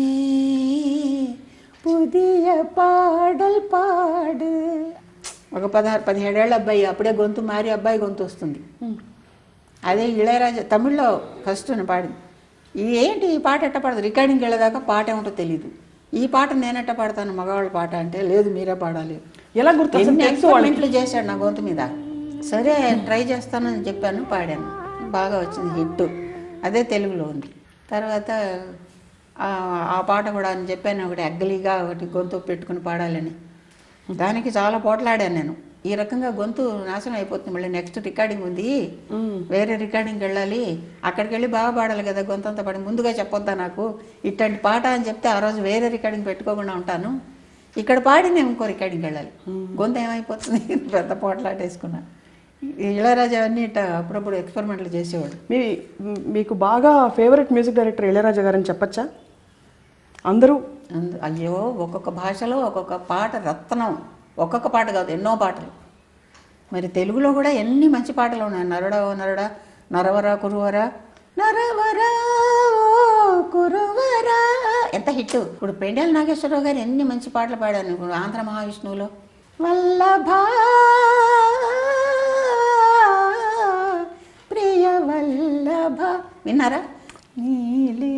పుదియ పాడల్ పాడు. ఒక పదహారు పదిహేడేళ్ళ అబ్బాయి, అప్పుడే గొంతు మారి అబ్బాయి గొంతు వస్తుంది. అదే ఇళయరాజా తమిళ్లో ఫస్ట్ పాడింది. ఇది ఏంటి ఈ పాట ఎట్ట పాడదు, రికార్డింగ్కి వెళ్ళేదాకా పాట ఏమిటో తెలీదు. ఈ పాట నేనెట్ట పాడతాను మగవాళ్ళ పాట అంటే, లేదు మీరే పాడాలి. ఎలా గుర్తు ఎన్ని ఎక్స్పెరిమెంట్లు చేశాడు నా గొంతు మీద. సరే ట్రై చేస్తానని చెప్పాను, పాడాను, బాగా వచ్చింది హిట్. అదే తెలుగులో ఉంది. తర్వాత ఆ పాట కూడా అని చెప్పాను ఒకటి అగ్గలిగా ఒకటి గొంతు పెట్టుకుని పాడాలని. దానికి చాలా పోట్లాడాను నేను. ఈ రకంగా గొంతు నాశనం అయిపోతుంది, మళ్ళీ నెక్స్ట్ రికార్డింగ్ ఉంది, వేరే రికార్డింగ్కి వెళ్ళాలి, అక్కడికి వెళ్ళి బాగా పాడాలి కదా, గొంతు అంతా పడి ముందుగా చెప్పొద్దా నాకు ఇట్లాంటి పాట అని చెప్తే ఆ రోజు వేరే రికార్డింగ్ పెట్టుకోకుండా ఉంటాను, ఇక్కడ పాడి నేను ఇంకో రికార్డింగ్కి వెళ్ళాలి, గొంతు ఏమైపోతుంది, పెద్ద పోట్లాటేసుకున్నా. ఇళయరాజా అన్నీ ఇట్లా అప్పుడప్పుడు ఎక్స్పెరిమెంట్లు చేసేవాడు. మీ మీకు బాగా ఫేవరెట్ మ్యూజిక్ డైరెక్టర్ ఇళయరాజా గారని చెప్పచ్చా? అందరూ అందు అయ్యో ఒక్కొక్క భాషలో ఒక్కొక్క పాట రత్నం, ఒక్కొక్క పాట కాదు ఎన్నో పాటలు. మరి తెలుగులో కూడా ఎన్ని మంచి పాటలు ఉన్నాయి. నరుడా ఓ నరుడా, నరవరా కురువరా, నరవరా కురువరా ఎంత హిట్. ఇప్పుడు పెండెల నాగేశ్వరరావు గారు ఎన్ని మంచి పాటలు పాడాను. ఇప్పుడు ఆంధ్ర మహావిష్ణువులో వల్లభా ప్రియ వల్లభ విన్నారా? నీలి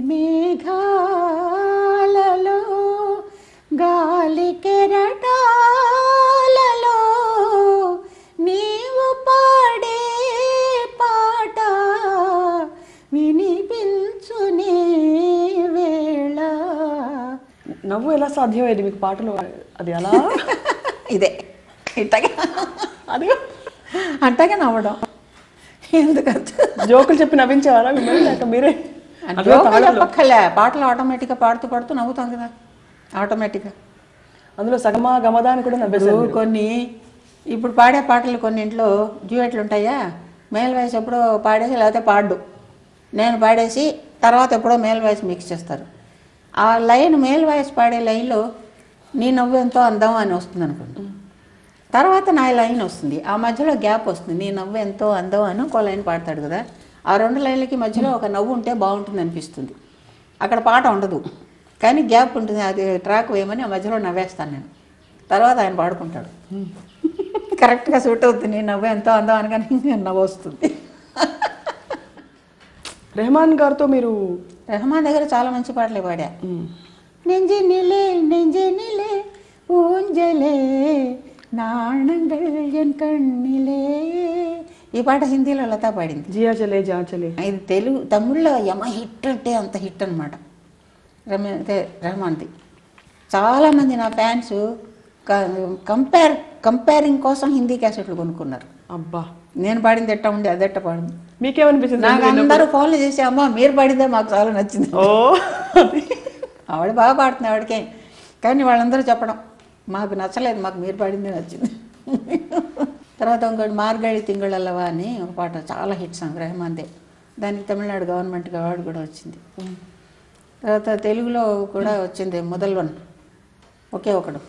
మేఘాలలో గాలి కెరటాలలో నీవు పాడే పాట వినిపించునే వేళ. నవ్వు ఎలా సాధ్యమయ్యేది మీకు పాటలు? అది ఎలా? ఇదే ఇట్టగా అది అంటగా నవ్వడం. ఎందుకంటే జోకులు చెప్పి నవ్వించేవారా మిమ్మల్ని, లేక మీరే? చెప్పక్కర్లే, పాటలు ఆటోమేటిక్గా పాడుతూ పాడుతూ నవ్వుతాం కదా ఆటోమేటిక్గా. అందులో సగమా గమదాన్ని కూడా నవ్వేశారు. కొన్ని ఇప్పుడు పాడే పాటలు కొన్నింట్లో డ్యూయెట్లు ఉంటాయా, మేల్ వాయిస్ ఎప్పుడో పాడేసి లేకపోతే పాడు, నేను పాడేసి తర్వాత ఎప్పుడో మేల్ వాయిస్ మిక్స్ చేస్తారు. ఆ లైన్ మేల్ వాయిస్ పాడే లైన్లో నీ నవ్వు ఎంతో అందం అని వస్తుంది అనుకోండి, తర్వాత నా లైన్ వస్తుంది, ఆ మధ్యలో గ్యాప్ వస్తుంది, నీ నవ్వు ఎంతో అందం అని ఇంకో లైన్ పాడతాడు కదా, ఆ రెండు లైన్లకి మధ్యలో ఒక నవ్వు ఉంటే బాగుంటుంది అనిపిస్తుంది. అక్కడ పాట ఉండదు కానీ గ్యాప్ ఉంటుంది, అది ట్రాక్ వేయమని ఆ మధ్యలో నవ్వేస్తాను నేను, తర్వాత ఆయన పాడుకుంటాడు, కరెక్ట్గా సూట్ అవుతుంది, నీ నవ్వు ఎంతో అందం అనగానే నవ్వు వస్తుంది. రెహమాన్ గారితో మీరు? రెహమాన్ దగ్గర చాలా మంచి పాటలే పాడా. నెంజినిలే నెంజినిలే ఊంజలే నాణంగల్ ఎన్ కണ്ണിలే, ఈ పాట హిందీలో లతా పాడింది. జియా చలే జా చలే. ఇది తెలుగు తమిళ్లో యమ హిట్ అంటే అంత హిట్ అనమాట రమే రెహమాన్ది. చాలామంది నా ఫ్యాన్స్ కంపేర్ కంపేరింగ్ కోసం హిందీ క్యాసెట్లు కొనుక్కున్నారు. అబ్బా, నేను పాడింది ఎట్టా ఉండి అదెట్ట పాడింది. మీకేమనిపించింది? నాకు అందరూ ఫోన్లు చేసి అమ్మ మీరు పాడిందే మాకు చాలా నచ్చింది. ఓ ఆవిడ బాగా పాడుతుంది ఆవిడకే, కానీ వాళ్ళందరూ చెప్పడం మాకు నచ్చలేదు, మాకు మీరు పాడిందే నచ్చింది. తర్వాత ఇంకోటి మార్గళి తింగళల్లవా అని ఒక పాట చాలా హిట్ సాంగ్ రెహమాన్దే, దానికి తమిళనాడు గవర్నమెంట్ అవార్డు కూడా వచ్చింది. తర్వాత తెలుగులో కూడా వచ్చింది మొదల్వన్ ఒకే ఒకడు,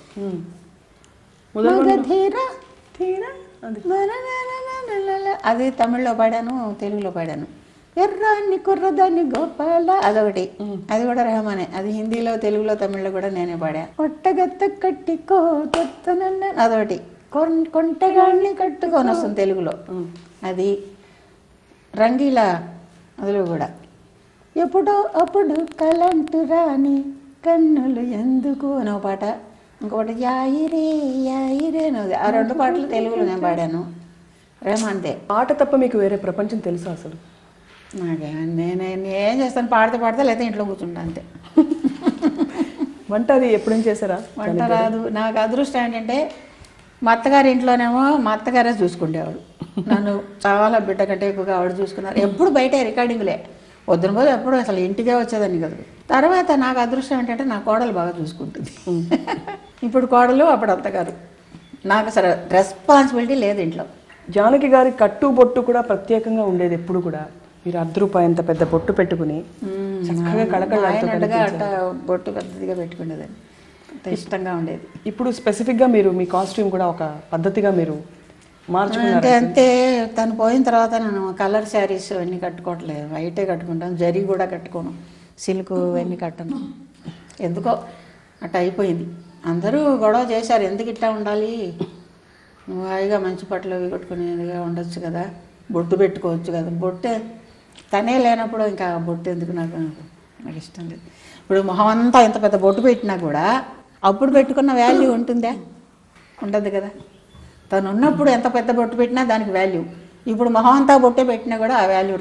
అది తమిళ్లో పాడాను, తెలుగులో పాడాను. ఎర్రాన్ని కుర్రదాన్ని గోపాల అదొకటి, అది కూడా రెహమానే, అది హిందీలో తెలుగులో తమిళ్లో కూడా నేనే పాడా. కొట్టగత్త కట్టికో అదొకటి, కొంటగాన్ని కట్టుకొని వస్తుంది తెలుగులో, అది రంగీలా అందులో కూడా. ఎప్పుడో అప్పుడు కలంటు రాని కన్నులు ఎందుకు అని ఒక పాట, ఇంకొకటి యాయిరే యాయిరే అనేది, ఆ రెండు పాటలు తెలుగులో నేను పాడాను రెహమాన్దే. పాట తప్ప మీకు వేరే ప్రపంచం తెలుసా అసలు? నాకే నేను ఏం చేస్తాను, పాడితే పాడితే లేకపోతే ఇంట్లో కూర్చుంటా అంతే. వంట అది ఎప్పుడేం చేశారా? వంట రాదు. నాకు అదృష్టం ఏంటంటే మా అత్తగారి ఇంట్లోనేమో మా అత్తగారే చూసుకుండేవాడు నన్ను, చాలా బిడ్డ కంటే ఎక్కువగా ఆవిడ చూసుకున్నారు. ఎప్పుడు బయట రికార్డింగ్లే, వద్దున పోదు ఎప్పుడు అసలు ఇంటికే వచ్చేదాన్ని కదా. తర్వాత నాకు అదృష్టం ఏంటంటే నా కోడలు బాగా చూసుకుంటుంది. ఇప్పుడు కోడలు అప్పుడు అత్తగారు, నాకు అసలు రెస్పాన్సిబిలిటీ లేదు ఇంట్లో. జానకి గారి కట్టు బొట్టు కూడా ప్రత్యేకంగా ఉండేది ఎప్పుడు కూడా. మీరు అర్ధ రూపాయి అంత పెద్ద బొట్టు పెట్టుకుని చక్కగా కళకళగా అట్ట బొట్టు పెద్దదిగా పెట్టుకునేదాన్ని, అంత ఇష్టంగా ఉండేది. ఇప్పుడు స్పెసిఫిక్గా మీరు మీ కాస్ట్యూమ్ కూడా ఒక పద్ధతిగా మీరు మార్చుకున్నారు. అంటే అంతే, తను పోయిన తర్వాత నేను కలర్ శారీస్ అన్నీ కట్టుకోవట్లేదు, వైటే కట్టుకుంటాను, జరీ కూడా కట్టుకోను, సిల్క్ ఇవన్నీ కట్టను, ఎందుకో అట్ట అయిపోయింది. అందరూ గొడవ చేశారు, ఎందుకు ఇట్లా ఉండాలి, నువ్వు హాయిగా మంచి బట్టలు అవి కట్టుకునేదిగా ఉండొచ్చు కదా, బొట్టు పెట్టుకోవచ్చు కదా. బొట్టే తనే లేనప్పుడు ఇంకా బొట్టు ఎందుకు, నాకు నాకు ఇష్టం లేదు. ఇప్పుడు మొహం అంతా ఇంత పెద్ద బొట్టు పెట్టినా కూడా అప్పుడు పెట్టుకున్న వాల్యూ ఉంటుందా? ఉండదు కదా. తను ఉన్నప్పుడు ఎంత పెద్ద బొట్టు పెట్టినా దానికి వాల్యూ, ఇప్పుడు మొహం అంతా బొట్టే పెట్టినా కూడా ఆ వాల్యూ రాదు.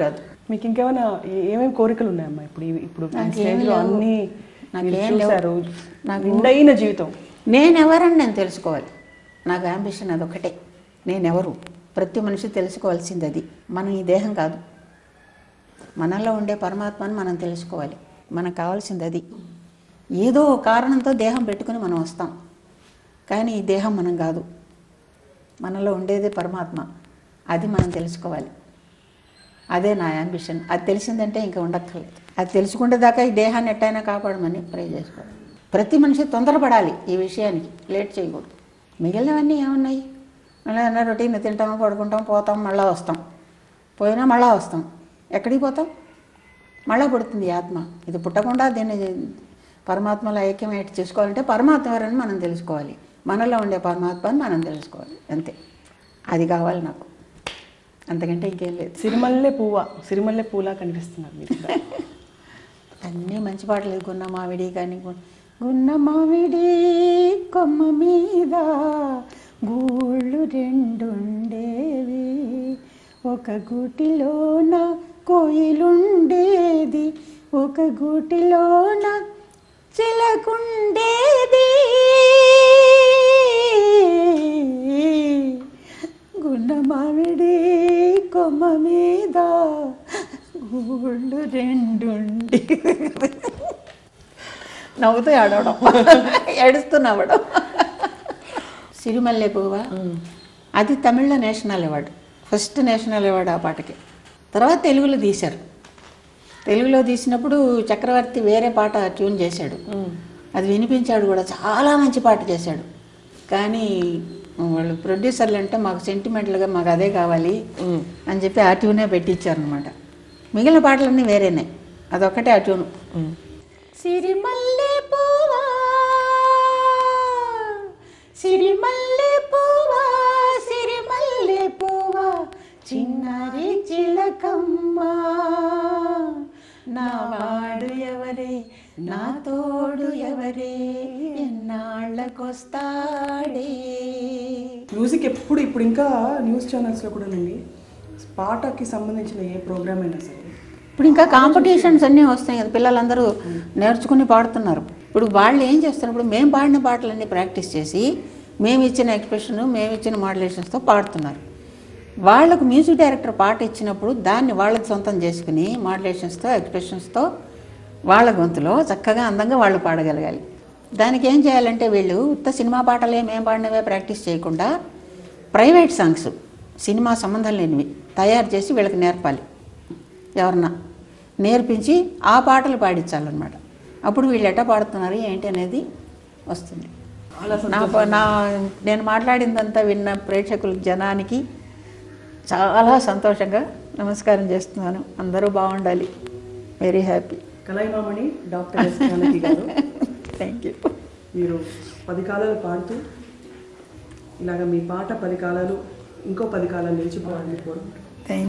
మీకు ఇంకేమైనా ఏ- ఏమేమి కోరికలు ఉన్నాయమ్మా ఇప్పుడు ఈ- ఇప్పుడు ఈ నాకేం స్టేజ్లో లేవు. అన్ని నాకేం మీరు లేవు. చూశారు నాకు నిండైన జీవితం. నేనెవరని నేను తెలుసుకోవాలి. నాకు అంబిషన్ అదొకటే. నేనెవరు ప్రతి మనిషి తెలుసుకోవాల్సింది అది. మనం ఈ దేహం కాదు, మనలో ఉండే పరమాత్మని మనం తెలుసుకోవాలి. మనకు కావాల్సింది అది. ఏదో ఒక కారణంతో దేహం పెట్టుకుని మనం వస్తాం, కానీ ఈ దేహం మనం కాదు. మనలో ఉండేదే పరమాత్మ, అది మనం తెలుసుకోవాలి. అదే నా అంబిషన్. అది తెలిసిందంటే ఇంకా ఉండక్కర్లేదు. అది తెలుసుకుంటే దాకా ఈ దేహాన్ని ఎట్టయినా కాపాడమని ప్రే చేసుకోవాలి. ప్రతి మనిషి తొందరపడాలి ఈ విషయానికి, లేట్ చేయకూడదు. మిగిలినవన్నీ ఏమున్నాయి? మళ్ళీ అన్న రొటీన్ తింటాం, పడుకుంటాం, పోతాం, మళ్ళీ వస్తాం. పోయినా మళ్ళా వస్తాం. ఎక్కడికి పోతాం? మళ్ళా పుడుతుంది ఈ ఆత్మ. ఇది పుట్టకుండా దీన్ని పరమాత్మలో ఐక్యమేట్ చేసుకోవాలంటే పరమాత్మ ఎవరని మనం తెలుసుకోవాలి. మనలో ఉండే పరమాత్మని మనం తెలుసుకోవాలి, అంతే. అది కావాలి నాకు, అంతకంటే ఇంకేం లేదు. సిరిమల్లె పువ్వ సిరిమల్లె పూలా కనిపిస్తున్నారు మీరు కూడా. అన్నీ మంచి పాటలు. గున్న మామిడి కానీ గు- గున్న మామిడి కొమ్మ మీద గూళ్ళు రెండుండేవి, ఒక గూటిలోన కోయిలుండేది, ఒక గూటిలోన చిలకుండేది. గున్న మామిడి కొమ్మ మీద గూళ్ళు రెండుండి నవ్వుతూ ఆడవడం, ఏడుస్తూ నవ్వడం. సిరిమల్లె పువ్వ అది తమిళ్లో national award, first national award ఆ పాటకి. తర్వాత తెలుగులో తీశారు. తెలుగులో తీసినప్పుడు చక్రవర్తి వేరే పాట ట్యూన్ చేశాడు, అది వినిపించాడు కూడా. చాలా మంచి పాట చేశాడు. కానీ వాళ్ళు ప్రొడ్యూసర్లు అంటే మాకు సెంటిమెంటల్గా మాకు అదే కావాలి అని చెప్పి ఆ ట్యూనే పెట్టించారనమాట. మిగిలిన పాటలన్నీ వేరేనే, అదొక్కటే ఆ ట్యూను. సిరిమల్లె పువ్వా సిరిమల్లె పువ్వా సిరిమల్లె పువ్వా చిన్నారి చిలకమ్మ, నా వాడు ఎవరే నా తోడు ఎవరే ఎన్నాళ్ళకొస్తాడే. మ్యూజిక్ ఎప్పుడు ఇప్పుడు ఇంకా న్యూస్ ఛానల్స్లో కూడానండి పాటకి సంబంధించిన ఏ ప్రోగ్రామ్ అయినా సరే ఇప్పుడు ఇంకా కాంపిటీషన్స్ అన్నీ వస్తాయి కదా, పిల్లలందరూ నేర్చుకుని పాడుతున్నారు. ఇప్పుడు వాళ్ళు ఏం చేస్తున్నారు, ఇప్పుడు మేము పాడిన పాటలన్నీ ప్రాక్టీస్ చేసి మేము ఇచ్చిన ఎక్స్ప్రెషన్ మేము ఇచ్చిన మాడ్యులేషన్స్తో పాడుతున్నారు. వాళ్ళకు మ్యూజిక్ డైరెక్టర్ పాట ఇచ్చినప్పుడు దాన్ని వాళ్ళకి సొంతం చేసుకుని మాడ్యులేషన్స్తో ఎక్స్ప్రెషన్స్తో వాళ్ళ గొంతులో చక్కగా అందంగా వాళ్ళు పాడగలగాలి. దానికి ఏం చేయాలంటే వీళ్ళు ఉత్త సినిమా పాటలే మేము పాడినవే ప్రాక్టీస్ చేయకుండా ప్రైవేట్ సాంగ్స్ సినిమా సంబంధం లేనివి తయారు చేసి వీళ్ళకి నేర్పాలి. ఎవరన్నా నేర్పించి ఆ పాటలు పాడించాలన్నమాట. అప్పుడు వీళ్ళు ఎట్టా పాడుతున్నారు ఏంటి అనేది వస్తుంది. నా నా నేను మాట్లాడిందంతా విన్న ప్రేక్షకుల జనానికి చాలా సంతోషంగా నమస్కారం చేస్తున్నాను. అందరూ బాగుండాలి. Very happy. Kalaimamani doctor S Janaki garu, thank you. మీరు పది కాలాలు పాడుతూ ఇలాగ మీ పాట పది కాలాలు ఇంకో పది కాలాలు నిలిచిపోవాలని కోరుకుంటున్నాను.